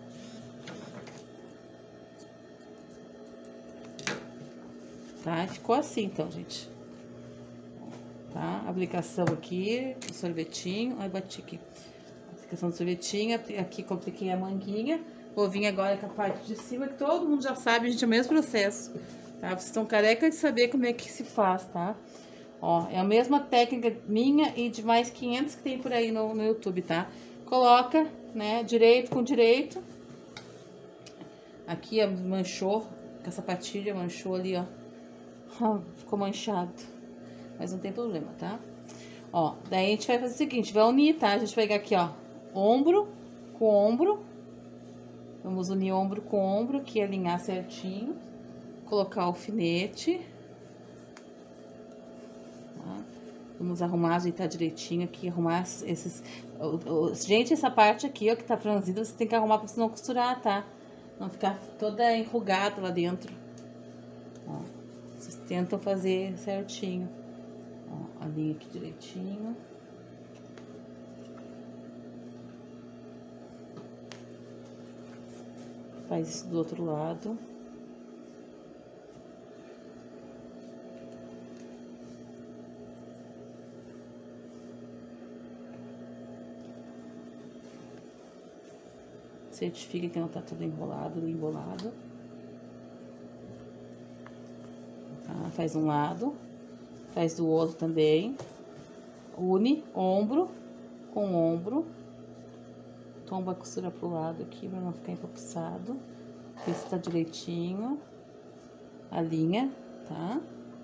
Tá? Ficou assim, então, gente. Tá? Aplicação aqui, o sorvetinho. Ai, bati aqui. Aplicação do sorvetinho. Aqui compliquei a manguinha. Vou vir agora com a parte de cima, que todo mundo já sabe, gente, é o mesmo processo. Tá? Vocês estão careca de saber como é que se faz, tá? Ó, é a mesma técnica minha e de mais quinhentos que tem por aí no, no YouTube, tá? Coloca, né, direito com direito. Aqui, ó, manchou, com essa patilha manchou ali, ó. Ó, ficou manchado. Mas não tem problema, tá? Ó, daí a gente vai fazer o seguinte, vai unir, tá? A gente vai pegar aqui, ó, ombro com ombro. Vamos unir ombro com ombro, aqui alinhar certinho. Colocar o alfinete. Tá? Vamos arrumar, ajeitar direitinho aqui, arrumar esses... Gente, essa parte aqui, ó, que tá franzida, você tem que arrumar pra você não costurar, tá? Não ficar toda enrugada lá dentro. Ó, vocês tentam fazer certinho. Ó, alinha aqui direitinho. Faz isso do outro lado. Certifica que não tá tudo enrolado, embolado. Tá? Faz um lado, faz do outro também. Une ombro com ombro. Tomba a costura pro lado aqui pra não ficar empapuçado. Vê se tá direitinho. Alinha, tá?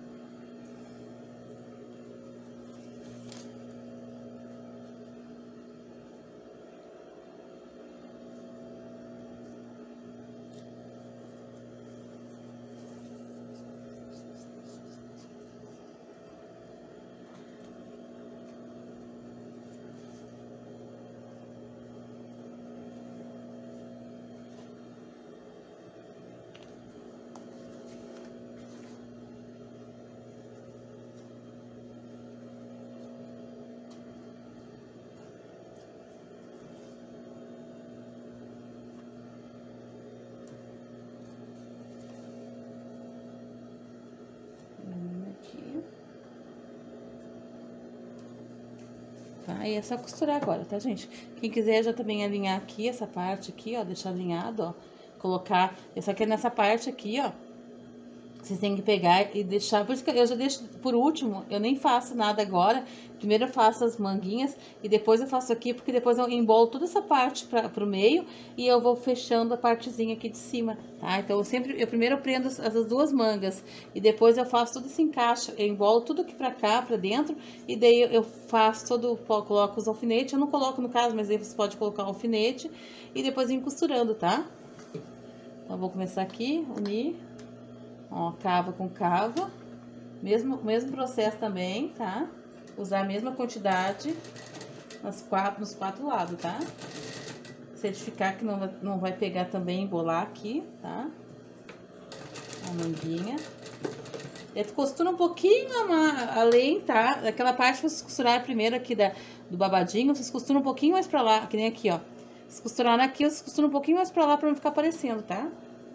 Tá? E é só costurar agora, tá, gente? Quem quiser já também alinhar aqui, essa parte aqui, ó, deixar alinhado, ó. Colocar, só que nessa parte aqui, ó, vocês têm que pegar e deixar, por isso que eu já deixo por último, eu nem faço nada agora. Primeiro eu faço as manguinhas e depois eu faço aqui, porque depois eu embolo toda essa parte para pro meio e eu vou fechando a partezinha aqui de cima, tá? Então eu sempre, eu primeiro eu prendo essas duas mangas e depois eu faço tudo esse encaixe, eu embolo tudo aqui pra cá, pra dentro, e daí eu faço todo, coloco os alfinetes, eu não coloco no caso, mas aí você pode colocar o alfinete e depois ir costurando, tá? Então eu vou começar aqui, unir. Ó, cava com cava, mesmo, mesmo processo também, tá? Usar a mesma quantidade nas quatro, nos quatro lados, tá? Certificar que não vai, não vai pegar também, embolar aqui, tá? A manguinha. E tu costura um pouquinho além, tá? Daquela parte que vocês costuraram primeiro aqui da, do babadinho, vocês costuram um pouquinho mais pra lá, que nem aqui, ó. Se costurar aqui, eu costuro um pouquinho mais pra lá pra não ficar aparecendo, tá?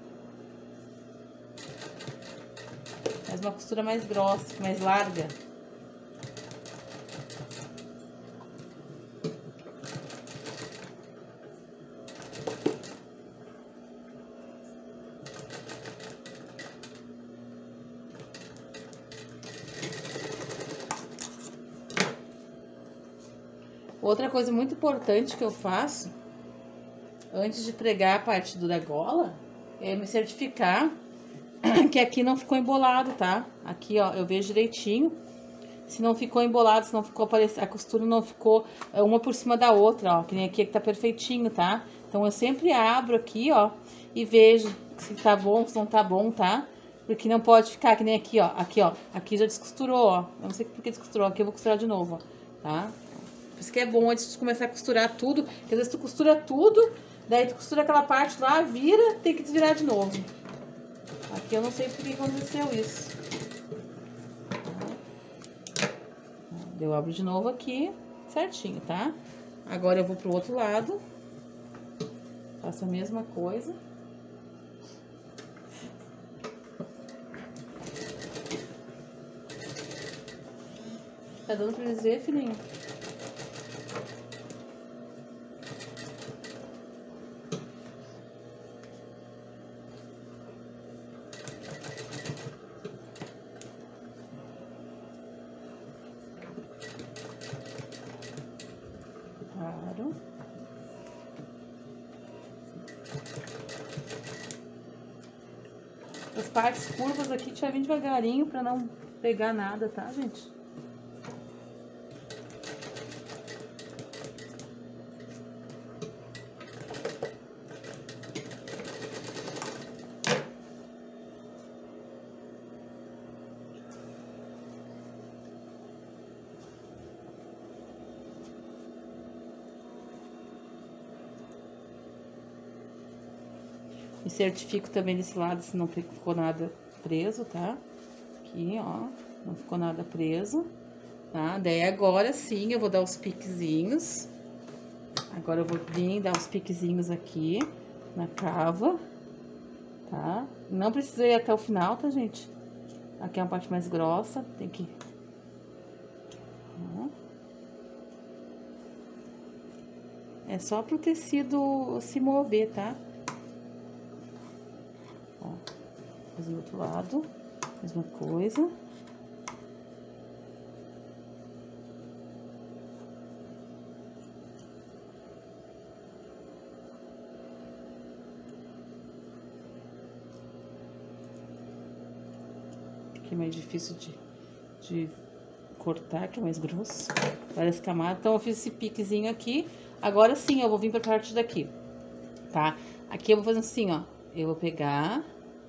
Faz uma costura mais grossa, mais larga. Outra coisa muito importante que eu faço antes de pregar a parte da gola é me certificar que aqui não ficou embolado, tá? Aqui, ó, eu vejo direitinho. Se não ficou embolado, se não ficou aparecendo, a costura não ficou uma por cima da outra, ó. Que nem aqui que tá perfeitinho, tá? Então eu sempre abro aqui, ó, e vejo se tá bom, se não tá bom, tá? Porque não pode ficar que nem aqui, ó. Aqui, ó. Aqui já descosturou, ó. Eu não sei por que descosturou. Aqui eu vou costurar de novo, ó. Tá? Por isso que é bom antes de começar a costurar tudo. Porque às vezes tu costura tudo, daí tu costura aquela parte lá, vira, tem que desvirar de novo. Aqui eu não sei por que aconteceu isso. Eu abro de novo aqui, certinho, tá? Agora eu vou pro outro lado. Faço a mesma coisa. Tá dando pra eles verem, filhinho? Claro. As partes curvas aqui, deixa eu vir devagarinho pra não pegar nada, tá, gente? Me certifico também desse lado se não ficou nada preso, tá? Aqui, ó, não ficou nada preso, tá? Daí agora sim eu vou dar os piquezinhos. Agora eu vou vir dar os piquezinhos aqui na cava, tá? Não precisa ir até o final, tá, gente? Aqui é uma parte mais grossa, tem que... Ó. É só pro tecido se mover, tá? Ó, fazer do outro lado, mesma coisa. Aqui é mais difícil de, de cortar, que é mais grosso. Várias camadas. Então eu fiz esse piquezinho aqui. Agora sim eu vou vir pra parte daqui, tá? Aqui eu vou fazer assim, ó. Eu vou pegar,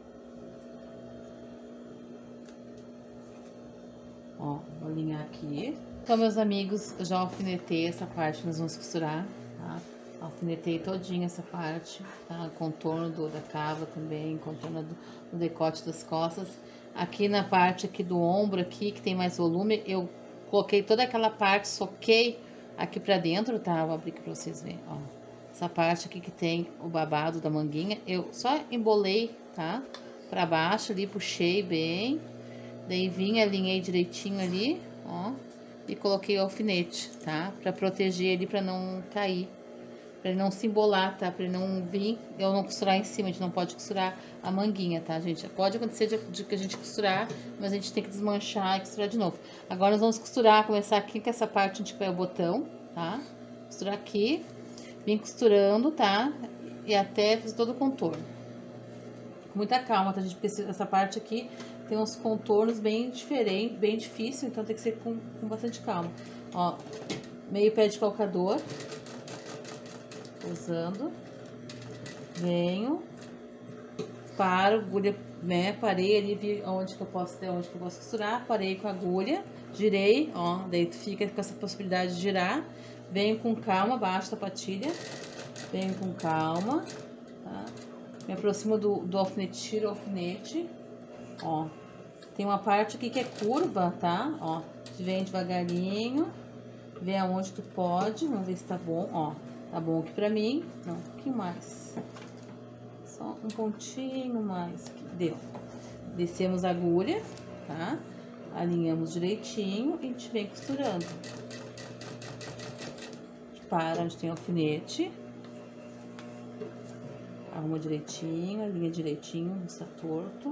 ó, vou alinhar aqui. Então, meus amigos, eu já alfinetei essa parte, nós vamos costurar, tá? Alfinetei todinha essa parte, tá? Contorno do, da cava também, contorno do, do decote das costas. Aqui na parte aqui do ombro, aqui, que tem mais volume, eu coloquei toda aquela parte, soquei aqui pra dentro, tá? Vou abrir aqui pra vocês verem, ó. Essa parte aqui que tem o babado da manguinha, eu só embolei, tá? Pra baixo ali, puxei bem. Daí vim, alinhei direitinho ali, ó. E coloquei o alfinete, tá? Pra proteger ele, pra não cair. Pra ele não se embolar, tá? Pra ele não vir, eu não costurar em cima. A gente não pode costurar a manguinha, tá, gente? Pode acontecer de, de que a gente costurar, mas a gente tem que desmanchar e costurar de novo. Agora nós vamos costurar, começar aqui com essa parte onde vai o botão, tá? Costurar aqui. Vim costurando, tá? E até fazer todo o contorno. Com muita calma, tá, gente? Porque essa parte aqui tem uns contornos bem diferentes, bem difícil, então tem que ser com, com bastante calma. Ó, meio pé de calcador. Usando. Venho. Paro, agulha, né? Parei ali, vi onde que eu posso, onde que eu posso costurar. Parei com a agulha, girei, ó. Daí tu fica com essa possibilidade de girar. Venho com calma, abaixo da patilha. Venho com calma, tá? Me aproximo do, do alfinete, tiro o alfinete. Ó, tem uma parte aqui que é curva, tá? Ó, vem devagarinho. Vê aonde tu pode, vamos ver se tá bom, ó. Tá bom aqui pra mim. Não, um pouquinho mais. Só um pontinho mais. Aqui. Deu. Descemos a agulha, tá? Alinhamos direitinho e a gente vem costurando. Para onde tem alfinete. Arruma direitinho, alinha direitinho, não está torto.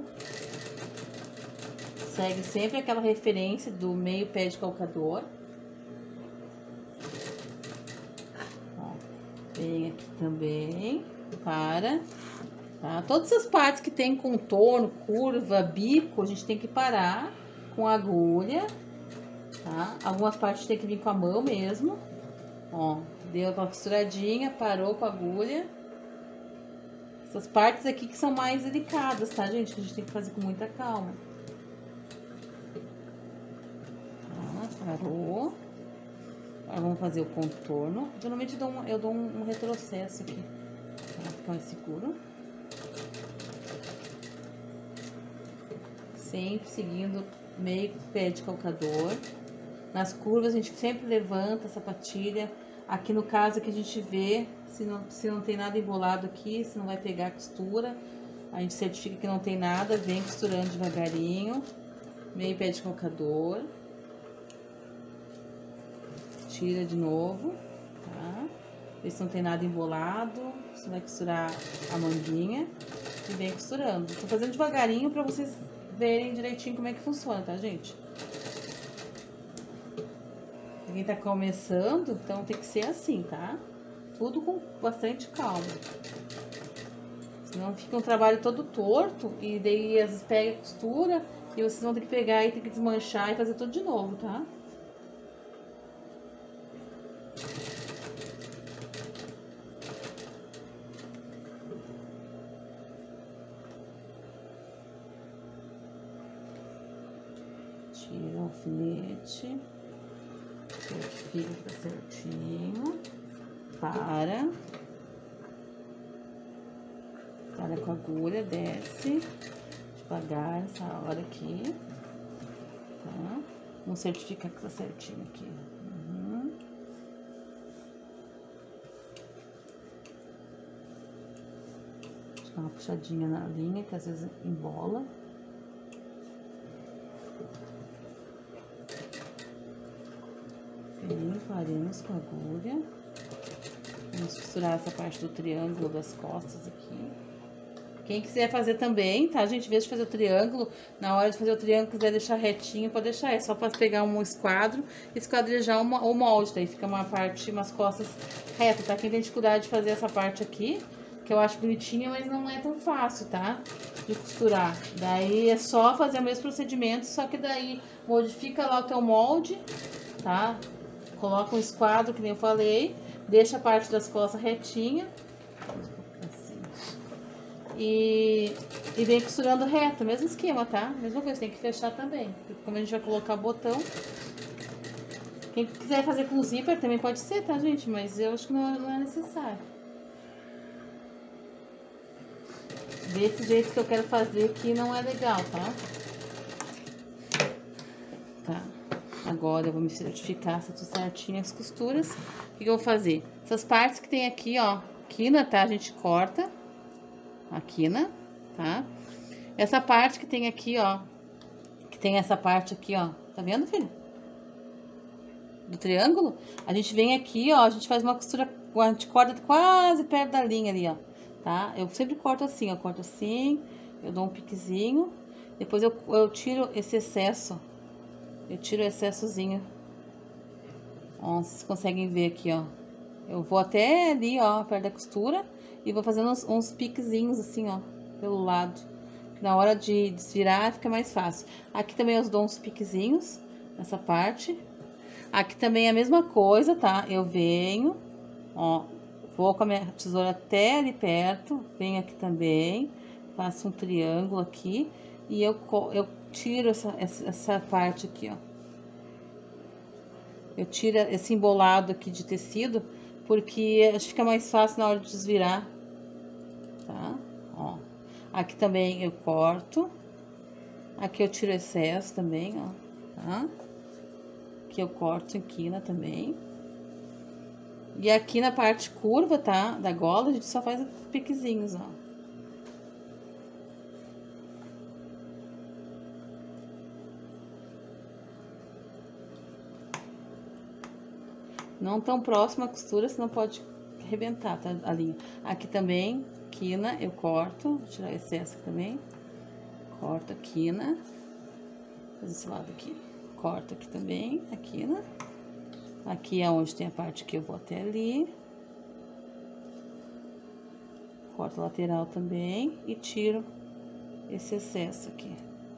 Segue sempre aquela referência do meio pé de calcador. Ó, vem aqui também, para, tá? Todas as partes que tem contorno, curva, bico, a gente tem que parar com a agulha, tá? Algumas partes tem que vir com a mão mesmo. Ó, deu uma costuradinha, parou com a agulha. Essas partes aqui que são mais delicadas, tá, gente? Que a gente tem que fazer com muita calma. Parou. Agora vamos fazer o contorno. Geralmente eu dou um, eu dou um, um retrocesso aqui para ficar mais seguro. Sempre seguindo meio pé de calcador. Nas curvas a gente sempre levanta a sapatilha. Aqui no caso que a gente vê se não, se não tem nada embolado aqui, se não vai pegar a costura. A gente certifica que não tem nada, vem costurando devagarinho. Meio pé de calcador. Tira de novo, tá? Vê se não tem nada embolado. Você vai costurar a manguinha e vem costurando. Tô fazendo devagarinho pra vocês verem direitinho como é que funciona, tá, gente? Quem tá começando, então tem que ser assim, tá? Tudo com bastante calma. Senão fica um trabalho todo torto e daí às vezes pega a costura e vocês vão ter que pegar e ter que desmanchar e fazer tudo de novo, tá? Tira o alfinete, certifica que tá certinho, para, para com a agulha, desce devagar essa hora aqui, tá? Vamos certificar que tá certinho aqui. Uhum. Dá uma puxadinha na linha que às vezes embola. Bem, paramos com a agulha. Vamos costurar essa parte do triângulo das costas aqui. Quem quiser fazer também, tá, gente? Em vez de fazer o triângulo, na hora de fazer o triângulo, quiser deixar retinho, pode deixar. É só para pegar um esquadro e esquadrejar uma, o molde. Daí fica uma parte, umas costas retas, tá? Quem tem dificuldade de fazer essa parte aqui, que eu acho bonitinha, mas não é tão fácil, tá? De costurar. Daí é só fazer o mesmo procedimento, só que daí modifica lá o teu molde, tá? Coloca um esquadro, que nem eu falei, deixa a parte das costas retinha, assim, e, e vem costurando reto, mesmo esquema, tá? Mesma coisa, tem que fechar também, porque como a gente vai colocar o botão, quem quiser fazer com zíper também pode ser, tá, gente? Mas eu acho que não, não é necessário. Desse jeito que eu quero fazer aqui não é legal, tá? Tá. Agora eu vou me certificar se tá tudo certinho as costuras. O que eu vou fazer? Essas partes que tem aqui, ó, quina, tá? A gente corta a quina, tá? Essa parte que tem aqui, ó, que tem essa parte aqui, ó, tá vendo, filho? Do triângulo. A gente vem aqui, ó, a gente faz uma costura, a gente corta quase perto da linha ali, ó, tá? Eu sempre corto assim, ó, corto assim, eu dou um piquezinho, depois eu, eu tiro esse excesso. Eu tiro o excessozinho. Ó, vocês conseguem ver aqui, ó. Eu vou até ali, ó, perto da costura. E vou fazendo uns, uns piquezinhos assim, ó, pelo lado. Na hora de desvirar fica mais fácil. Aqui também eu dou uns piquezinhos nessa parte. Aqui também é a mesma coisa, tá? Eu venho, ó, vou com a minha tesoura até ali perto. Venho aqui também. Faço um triângulo aqui. E eu, eu tiro essa, essa, essa parte aqui, ó. Eu tiro esse embolado aqui de tecido, porque acho que fica mais fácil na hora de desvirar, tá? Ó. Aqui também eu corto. Aqui eu tiro excesso também, ó, tá? Aqui eu corto em quina também. E aqui na parte curva, tá? Da gola, a gente só faz piquezinhos, ó. Não tão próxima à costura, senão pode arrebentar, tá? A linha. Aqui também, quina, eu corto. Vou tirar o excesso aqui também. Corto a quina. Faz esse lado aqui. Corto aqui também, a quina. Aqui é onde tem a parte que eu vou até ali. Corto a lateral também e tiro esse excesso aqui.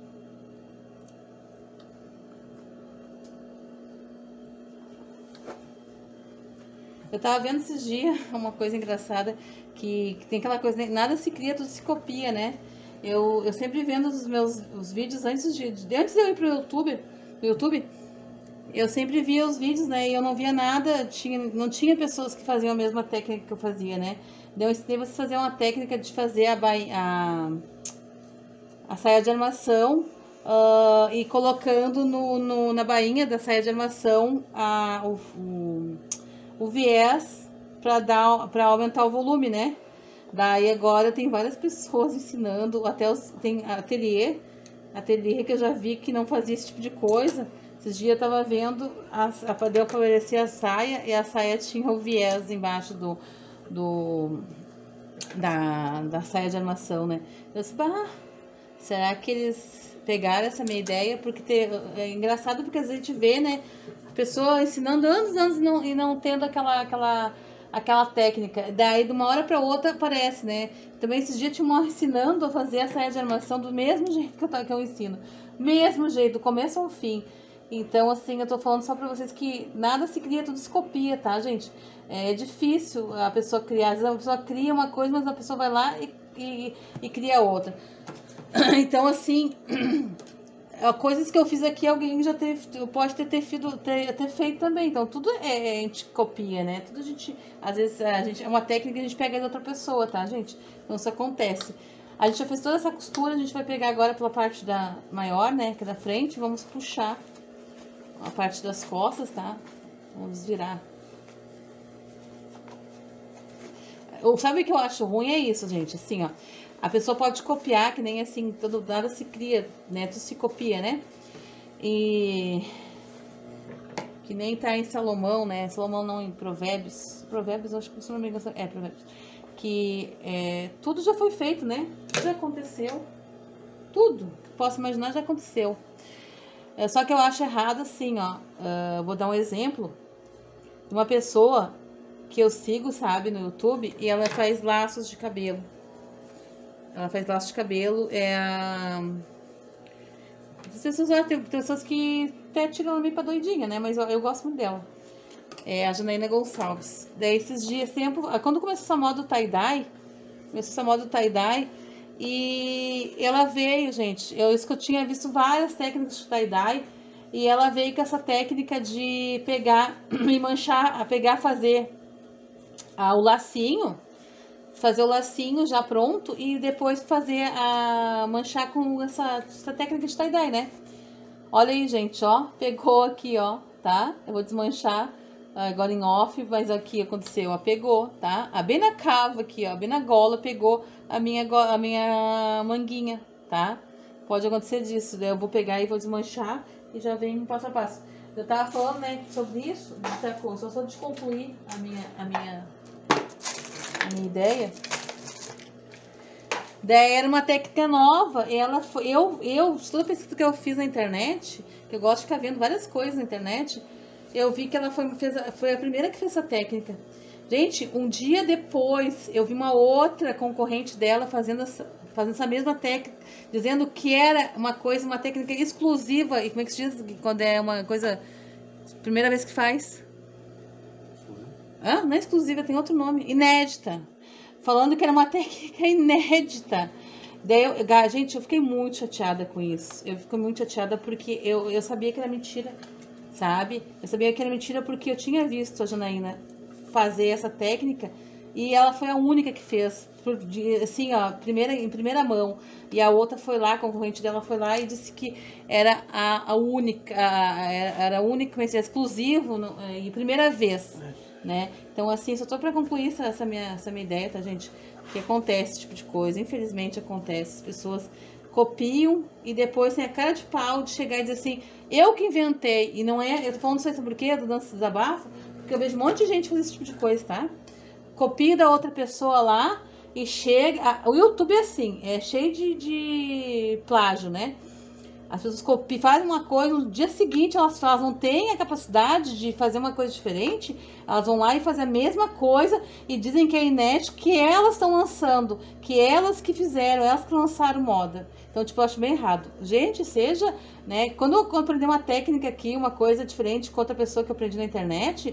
Eu tava vendo esses dias uma coisa engraçada, que, que tem aquela coisa, nada se cria, tudo se copia, né? Eu, eu sempre vendo os meus os vídeos antes de, de antes de eu ir pro YouTube, pro YouTube, eu sempre via os vídeos, né? E eu não via nada, tinha, não tinha pessoas que faziam a mesma técnica que eu fazia, né? Então eu ensinei vocês a fazer uma técnica de fazer a, a, a saia de armação uh, e colocando no, no, na bainha da saia de armação a, o, o o viés para dar para aumentar o volume, né? Daí agora tem várias pessoas ensinando, até os, tem ateliê, ateliê que eu já vi que não fazia esse tipo de coisa. Esses dias eu tava vendo, a, a, deu para aparecer a saia e a saia tinha o viés embaixo do, do da, da saia de armação, né? Eu disse, bah, será que eles pegaram essa minha ideia? Porque te, é engraçado porque às vezes a gente vê, né? Pessoa ensinando anos, anos e não, e não tendo aquela, aquela, aquela técnica. Daí, de uma hora para outra, aparece, né? Também esses dias tinha uma ensinando a fazer a saia de armação do mesmo jeito que eu, que eu ensino. Mesmo jeito, do começo ao fim. Então, assim, eu tô falando só para vocês que nada se cria, tudo se copia, tá, gente? É difícil a pessoa criar. Às vezes a pessoa cria uma coisa, mas a pessoa vai lá e, e, e cria outra. Então, assim... coisas que eu fiz aqui, alguém já teve, pode ter, ter, ter, ter feito também. Então, tudo é, a gente copia, né? Tudo a gente, às vezes, a gente, é uma técnica que a gente pega de outra pessoa, tá, gente? Então, isso acontece. A gente já fez toda essa costura, a gente vai pegar agora pela parte da maior, né? Que é da frente, vamos puxar a parte das costas, tá? Vamos virar. Sabe o que eu acho ruim? É isso, gente, assim, ó. A pessoa pode copiar, que nem assim, todo, nada se cria, né? Tudo se copia, né? E... que nem tá em Salomão, né? Salomão não, em Provérbios. Provérbios, acho que se não me engano, é Provérbios. Que é, tudo já foi feito, né? Tudo já aconteceu. Tudo que posso imaginar já aconteceu. É, só que eu acho errado, assim, ó. Uh, vou dar um exemplo. Uma pessoa que eu sigo, sabe, no YouTube, e ela faz laços de cabelo. Ela faz laço de cabelo, é a... pessoas, tem pessoas que até tiram ela meio pra doidinha, né? Mas eu, eu gosto muito dela. É a Janaína Gonçalves. Daí esses dias, tempo... quando começou essa moda do tie-dye, começou essa moda do tie-dye, e ela veio, gente, eu, eu tinha visto várias técnicas de tie-dye, e ela veio com essa técnica de pegar e manchar, pegar, fazer ah, o lacinho, fazer o lacinho já pronto e depois fazer a manchar com essa, essa técnica de tie-dye, né? Olha aí, gente, ó, pegou aqui, ó, tá? Eu vou desmanchar agora em off, mas aqui aconteceu, ó, pegou, tá? A bem na cava aqui, ó, bem na gola, pegou a minha, a minha manguinha, tá? Pode acontecer disso, daí eu vou pegar e vou desmanchar e já vem passo a passo. Eu tava falando, né, sobre isso, só só de concluir a minha, a minha, a minha ideia. Daí era uma técnica nova, e ela foi, eu, eu, toda pesquisa que eu fiz na internet, que eu gosto de ficar vendo várias coisas na internet, eu vi que ela foi, fez, foi a primeira que fez essa técnica. Gente, um dia depois, eu vi uma outra concorrente dela fazendo essa, fazendo essa mesma técnica, dizendo que era uma coisa, uma técnica exclusiva, e como é que se diz quando é uma coisa, primeira vez que faz? Hã? Não é exclusiva, tem outro nome, inédita. Falando que era uma técnica inédita. Daí, eu, gente, eu fiquei muito chateada com isso. Eu fiquei muito chateada porque eu, eu sabia que era mentira, sabe? Eu sabia que era mentira porque eu tinha visto a Janaína fazer essa técnica e ela foi a única que fez, assim, ó, primeira, em primeira mão. E a outra foi lá, a concorrente dela foi lá e disse que era a, a única, a, era a única, mas é exclusivo no, e primeira vez. né? Então, assim, só tô pra concluir essa, essa, minha, essa minha ideia, tá, gente? Que acontece esse tipo de coisa, infelizmente acontece. As pessoas copiam e depois tem a cara de pau de chegar e dizer assim, eu que inventei, e não é, eu tô falando isso aí sobre o quê? Do Dança Desabafo, porque eu vejo um monte de gente fazer esse tipo de coisa, tá? Copia da outra pessoa lá e chega. O YouTube é assim, é cheio de, de plágio, né? As pessoas copiam, fazem uma coisa, no dia seguinte elas, elas não têm a capacidade de fazer uma coisa diferente, elas vão lá e fazem a mesma coisa e dizem que é inédito, que elas estão lançando, que elas que fizeram, elas que lançaram moda. Então, tipo, eu acho bem errado. Gente, seja, né? Quando eu aprendi uma técnica aqui, uma coisa diferente com outra pessoa que eu aprendi na internet,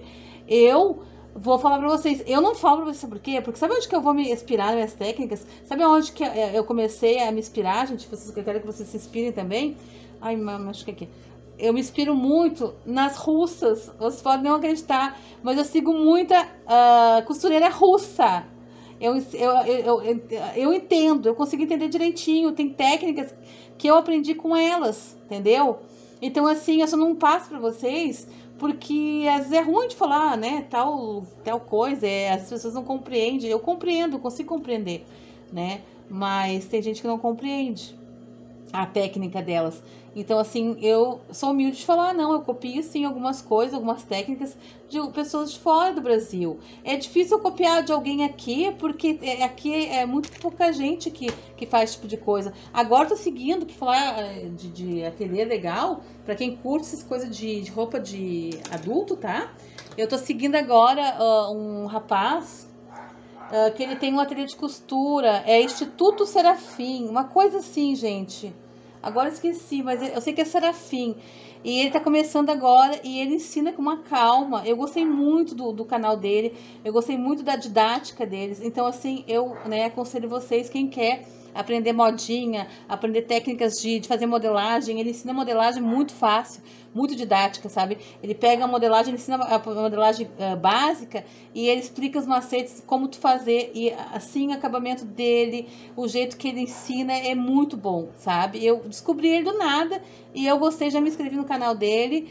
eu vou falar pra vocês, eu não falo pra vocês por quê? Porque sabe onde que eu vou me inspirar nas minhas técnicas? Sabe onde que eu comecei a me inspirar, gente? Vocês, eu quero que vocês se inspirem também. Ai, mano, acho que aqui. Eu me inspiro muito nas russas. Vocês podem não acreditar, mas eu sigo muita uh, costureira russa. Eu, eu, eu, eu, eu entendo, eu consigo entender direitinho. Tem técnicas que eu aprendi com elas, entendeu? Então, assim, eu só não passo pra vocês porque às vezes é ruim de falar, né? Tal, tal coisa, é, as pessoas não compreendem. Eu compreendo, eu consigo compreender, né? Mas tem gente que não compreende a técnica delas. Então, assim, eu sou humilde de falar, não, eu copio, sim, algumas coisas, algumas técnicas de pessoas de fora do Brasil. É difícil eu copiar de alguém aqui, porque aqui é muito pouca gente que, que faz esse tipo de coisa. Agora eu tô seguindo, que falar de, de ateliê legal, pra quem curte essas coisas de, de roupa de adulto, tá? Eu tô seguindo agora uh, um rapaz uh, que ele tem um ateliê de costura, é Instituto Serafim, uma coisa assim, gente. Agora eu esqueci, mas eu sei que é Serafim. E ele tá começando agora e ele ensina com uma calma. Eu gostei muito do, do canal dele, eu gostei muito da didática deles. Então, assim, eu, né, aconselho vocês, quem quer aprender modinha, aprender técnicas de, de fazer modelagem, ele ensina modelagem muito fácil, muito didática, sabe? Ele pega a modelagem, ele ensina a modelagem uh, básica e ele explica os macetes, como tu fazer, e assim o acabamento dele, o jeito que ele ensina é muito bom, sabe? Eu descobri ele do nada e eu gostei, já me inscrevi no canal dele,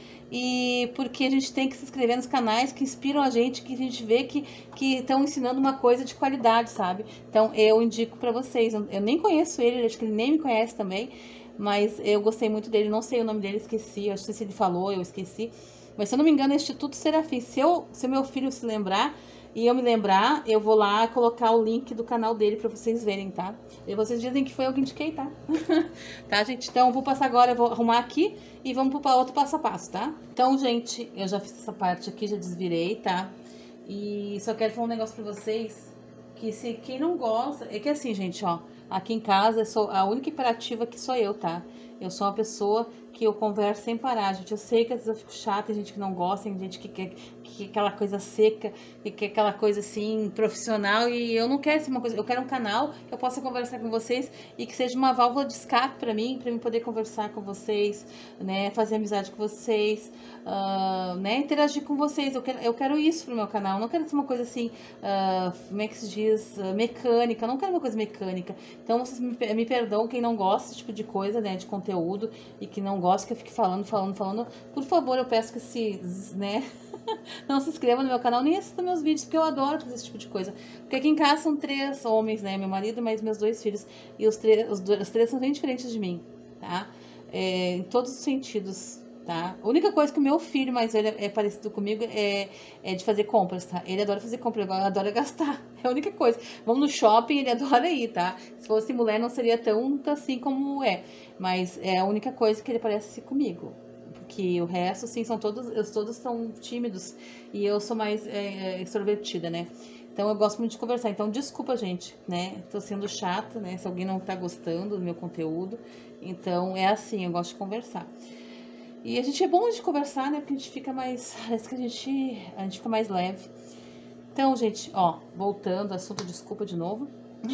e porque a gente tem que se inscrever nos canais que inspiram a gente, que a gente vê que que estão ensinando uma coisa de qualidade, sabe? Então eu indico para vocês. Eu nem conheço ele, acho que ele nem me conhece também, mas eu gostei muito dele. Não sei o nome dele, esqueci. Acho que se ele falou, eu esqueci. Mas se eu não me engano, é Instituto Serafim. Se eu, se meu filho se lembrar e eu me lembrar, eu vou lá colocar o link do canal dele para vocês verem, tá? E vocês dizem que foi eu que indiquei, tá? Tá, gente? Então, eu vou passar agora, eu vou arrumar aqui e vamos para outro passo a passo, tá? Então, gente, eu já fiz essa parte aqui, já desvirei, tá? E só quero falar um negócio pra vocês, que se quem não gosta, é que assim, gente, ó, aqui em casa eu sou a única imperativa que sou eu, tá? Eu sou uma pessoa que eu converso sem parar, gente. Eu sei que às vezes eu fico chata, tem gente que não gosta, tem gente que quer, que quer aquela coisa seca, que quer aquela coisa assim, profissional, e eu não quero ser uma coisa, eu quero um canal que eu possa conversar com vocês e que seja uma válvula de escape pra mim, pra mim poder conversar com vocês, né, fazer amizade com vocês, uh, né, interagir com vocês. Eu quero, eu quero isso pro meu canal, eu não quero ser uma coisa assim, uh, como é que se diz, uh, mecânica, eu não quero uma coisa mecânica. Então vocês me, me perdoam quem não gosta desse tipo de coisa, né, de conteúdo, e que não gosta que eu fique falando, falando, falando. Por favor, eu peço que se, né, não se inscreva no meu canal, nem assista meus vídeos, porque eu adoro fazer esse tipo de coisa. Porque aqui em casa são três homens, né, meu marido, mais meus dois filhos, e os, os, dois, os três são bem diferentes de mim, tá? É, em todos os sentidos, tá? A única coisa que o meu filho mais velho é parecido comigo é, é de fazer compras, tá? Ele adora fazer compras, ele adora gastar. É a única coisa. Vamos no shopping, ele adora ir, tá? Se fosse mulher, não seria tão assim como é. Mas é a única coisa que ele parece comigo. Porque o resto, sim, são todos, eles todos são tímidos. E eu sou mais é, extrovertida, né? Então eu gosto muito de conversar. Então desculpa, gente, né? Tô sendo chata, né? Se alguém não tá gostando do meu conteúdo. Então é assim, eu gosto de conversar. E a gente é bom de conversar, né? Porque a gente fica mais. Parece que a gente, a gente fica mais leve. Então, gente, ó, voltando ao assunto, desculpa de novo.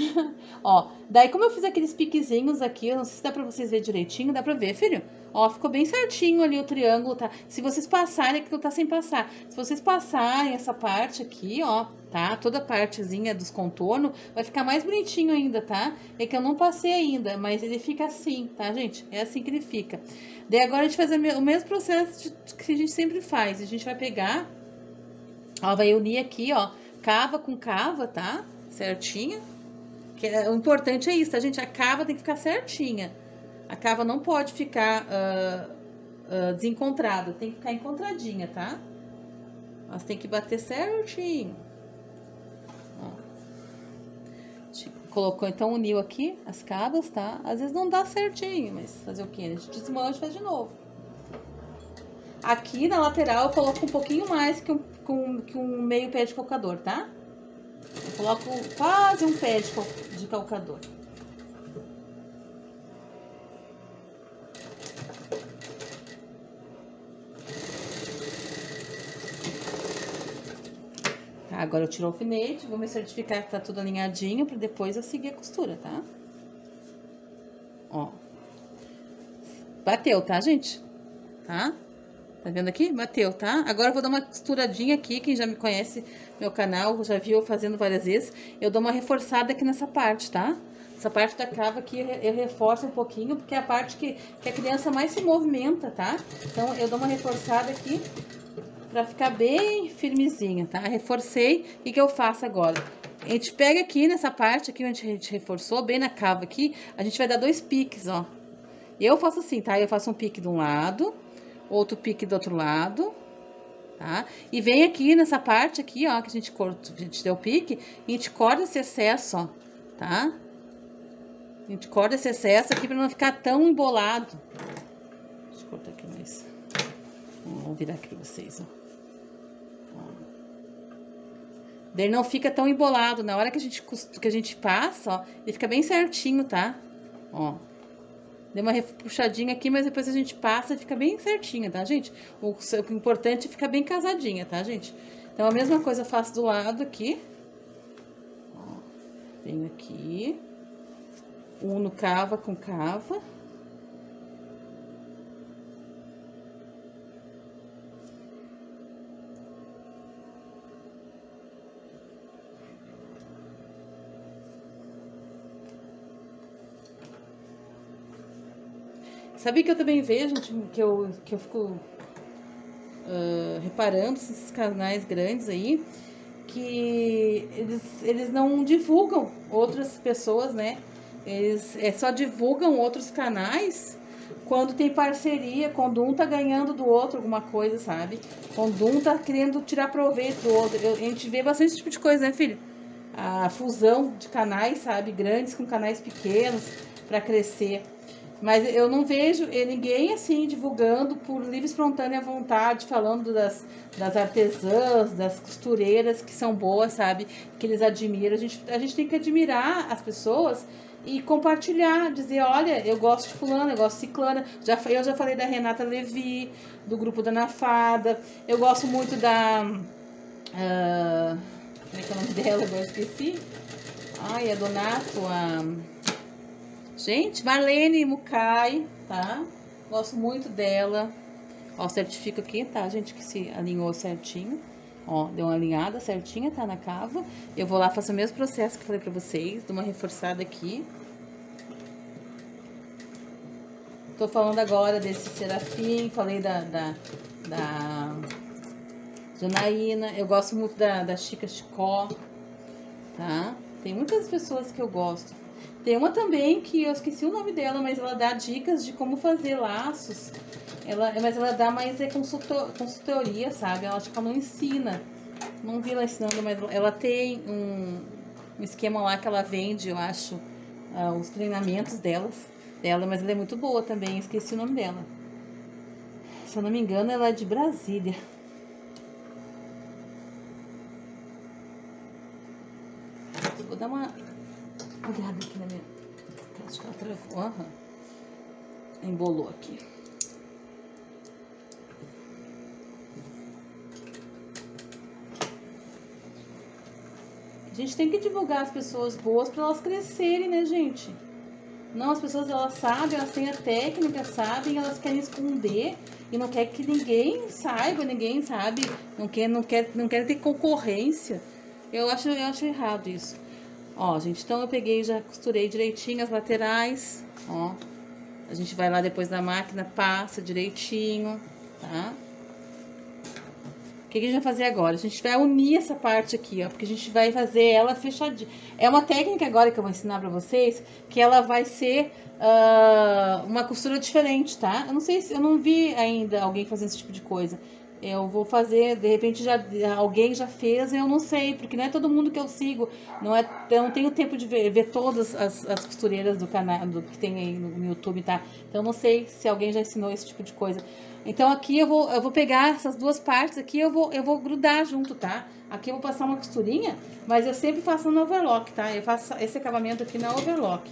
Ó, daí como eu fiz aqueles piquezinhos aqui, eu não sei se dá pra vocês verem direitinho, dá pra ver, filho? Ó, ficou bem certinho ali o triângulo, tá? Se vocês passarem, aqui não tá sem passar. Se vocês passarem essa parte aqui, ó, tá? Toda a partezinha dos contornos, vai ficar mais bonitinho ainda, tá? É que eu não passei ainda, mas ele fica assim, tá, gente? É assim que ele fica. Daí agora a gente vai fazer o mesmo processo que a gente sempre faz. A gente vai pegar Ó, vai unir aqui, ó, cava com cava, tá? Certinha. Que é, o importante é isso, tá, gente? A cava tem que ficar certinha. A cava não pode ficar uh, uh, desencontrada, tem que ficar encontradinha, tá? Nós tem que bater certinho. Ó. Colocou, então uniu aqui as cavas, tá? Às vezes não dá certinho, mas fazer o quê? A gente desmancha e faz de novo. Aqui na lateral eu coloco um pouquinho mais que um, com, que um meio pé de calcador, tá? Eu coloco quase um pé de, cal, de calcador. Tá, agora eu tiro o alfinete, vou me certificar que tá tudo alinhadinho para depois eu seguir a costura, tá? Ó. Bateu, tá, gente? Tá? Tá vendo aqui? Bateu, tá? Agora eu vou dar uma costuradinha aqui. Quem já me conhece meu canal, já viu eu fazendo várias vezes. Eu dou uma reforçada aqui nessa parte, tá? Essa parte da cava aqui eu reforço um pouquinho, porque é a parte que, que a criança mais se movimenta, tá? Então eu dou uma reforçada aqui pra ficar bem firmezinha, tá? Reforcei. O que que eu faço agora? A gente pega aqui nessa parte aqui onde a gente reforçou, bem na cava aqui, a gente vai dar dois piques, ó. Eu faço assim, tá? Eu faço um pique de um lado, outro pique do outro lado, tá? E vem aqui nessa parte aqui, ó, que a gente corta, a gente deu pique, e a gente corta esse excesso, ó, tá? A gente corta esse excesso aqui pra não ficar tão embolado. Deixa eu cortar aqui mais. Vou virar aqui pra vocês, ó. Daí não fica tão embolado. Na hora que a gente, que a gente passa, ó, ele fica bem certinho, tá? Ó. Deu uma puxadinha aqui, mas depois a gente passa e fica bem certinha, tá, gente? O, o importante é ficar bem casadinha, tá, gente? Então, a mesma coisa eu faço do lado aqui. Ó, venho aqui. Uno cava com cava. Sabe que eu também vejo, que eu, que eu fico uh, reparando esses canais grandes aí, que eles, eles não divulgam outras pessoas, né? Eles é, só divulgam outros canais quando tem parceria, quando um tá ganhando do outro alguma coisa, sabe? Quando um tá querendo tirar proveito do outro. Eu, a gente vê bastante esse tipo de coisa, né, filho? A fusão de canais, sabe? Grandes com canais pequenos para crescer. Mas eu não vejo ninguém assim divulgando por livre espontânea vontade, falando das, das artesãs, das costureiras que são boas, sabe? Que eles admiram. A gente, a gente tem que admirar as pessoas e compartilhar, dizer, olha, eu gosto de fulana, eu gosto de ciclana. Já, eu já falei da Renata Levi, do grupo da Nafada. Eu gosto muito da... Uh, como é que é o nome dela? Agora esqueci. Ai, a Donato, a... Gente, Marlene Mukai, tá? Gosto muito dela. Ó, certifico aqui, tá, gente, que se alinhou certinho. Ó, deu uma alinhada certinha, tá, na cava. Eu vou lá, faço o mesmo processo que eu falei pra vocês. Dou uma reforçada aqui. Tô falando agora desse Serafim, falei da, da, da Janaína. Eu gosto muito da, da Chica Chicó, tá? Tem muitas pessoas que eu gosto. Tem uma também que eu esqueci o nome dela, mas ela dá dicas de como fazer laços. Ela, mas ela dá mais é, consultor, consultoria, sabe? Ela acho que ela não ensina. Não vi ela ensinando, mas ela tem um, um esquema lá que ela vende, eu acho, uh, os treinamentos delas, dela, mas ela é muito boa também, esqueci o nome dela. Se eu não me engano, ela é de Brasília. Vou dar uma olhada aqui na minha... Acho que ela travou. Uhum. Embolou aqui. A gente tem que divulgar as pessoas boas para elas crescerem, né, gente? Não, as pessoas, elas sabem, elas têm a técnica, sabem, elas querem esconder e não quer que ninguém saiba, ninguém sabe, não quer, não quer, não quer ter concorrência. Eu acho, eu acho errado isso. Ó, gente, então eu peguei, já costurei direitinho as laterais, ó. A gente vai lá depois na máquina, passa direitinho, tá? que a gente vai fazer agora? A gente vai unir essa parte aqui, ó, porque a gente vai fazer ela fechadinha. É uma técnica agora que eu vou ensinar pra vocês, que ela vai ser uh, uma costura diferente, tá? Eu não sei se, eu não vi ainda alguém fazendo esse tipo de coisa. Eu vou fazer, de repente já alguém já fez, eu não sei, porque não é todo mundo que eu sigo, não é, eu não tenho tempo de ver, ver todas as, as costureiras do canal, do que tem aí no YouTube, tá? Então eu não sei se alguém já ensinou esse tipo de coisa. Então aqui eu vou, eu vou pegar essas duas partes aqui, eu vou, eu vou grudar junto, tá? Aqui eu vou passar uma costurinha, mas eu sempre faço no overlock, tá? Eu faço esse acabamento aqui na overlock.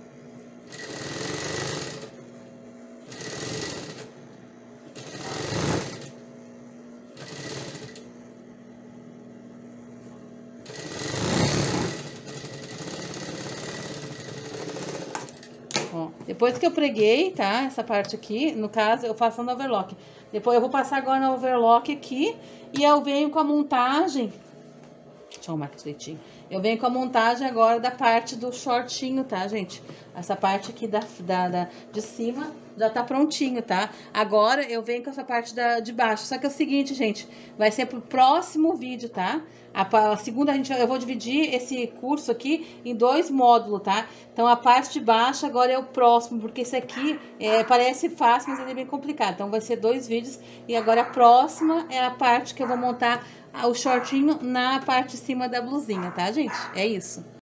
Ó, depois que eu preguei, tá? Essa parte aqui, no caso, eu faço no overlock. Depois eu vou passar agora no overlock aqui e eu venho com a montagem. Deixa eu arrumar aqui direitinho. Eu venho com a montagem agora da parte do shortinho, tá, gente? Essa parte aqui da, da, da, de cima já tá prontinho, tá? Agora eu venho com essa parte da, de baixo. Só que é o seguinte, gente, vai ser pro próximo vídeo, tá? A, a segunda, a gente, eu vou dividir esse curso aqui em dois módulos, tá? Então, a parte de baixo agora é o próximo, porque esse aqui é, parece fácil, mas ele é bem complicado. Então, vai ser dois vídeos. E agora a próxima é a parte que eu vou montar o shortinho na parte de cima da blusinha, tá, gente? É isso.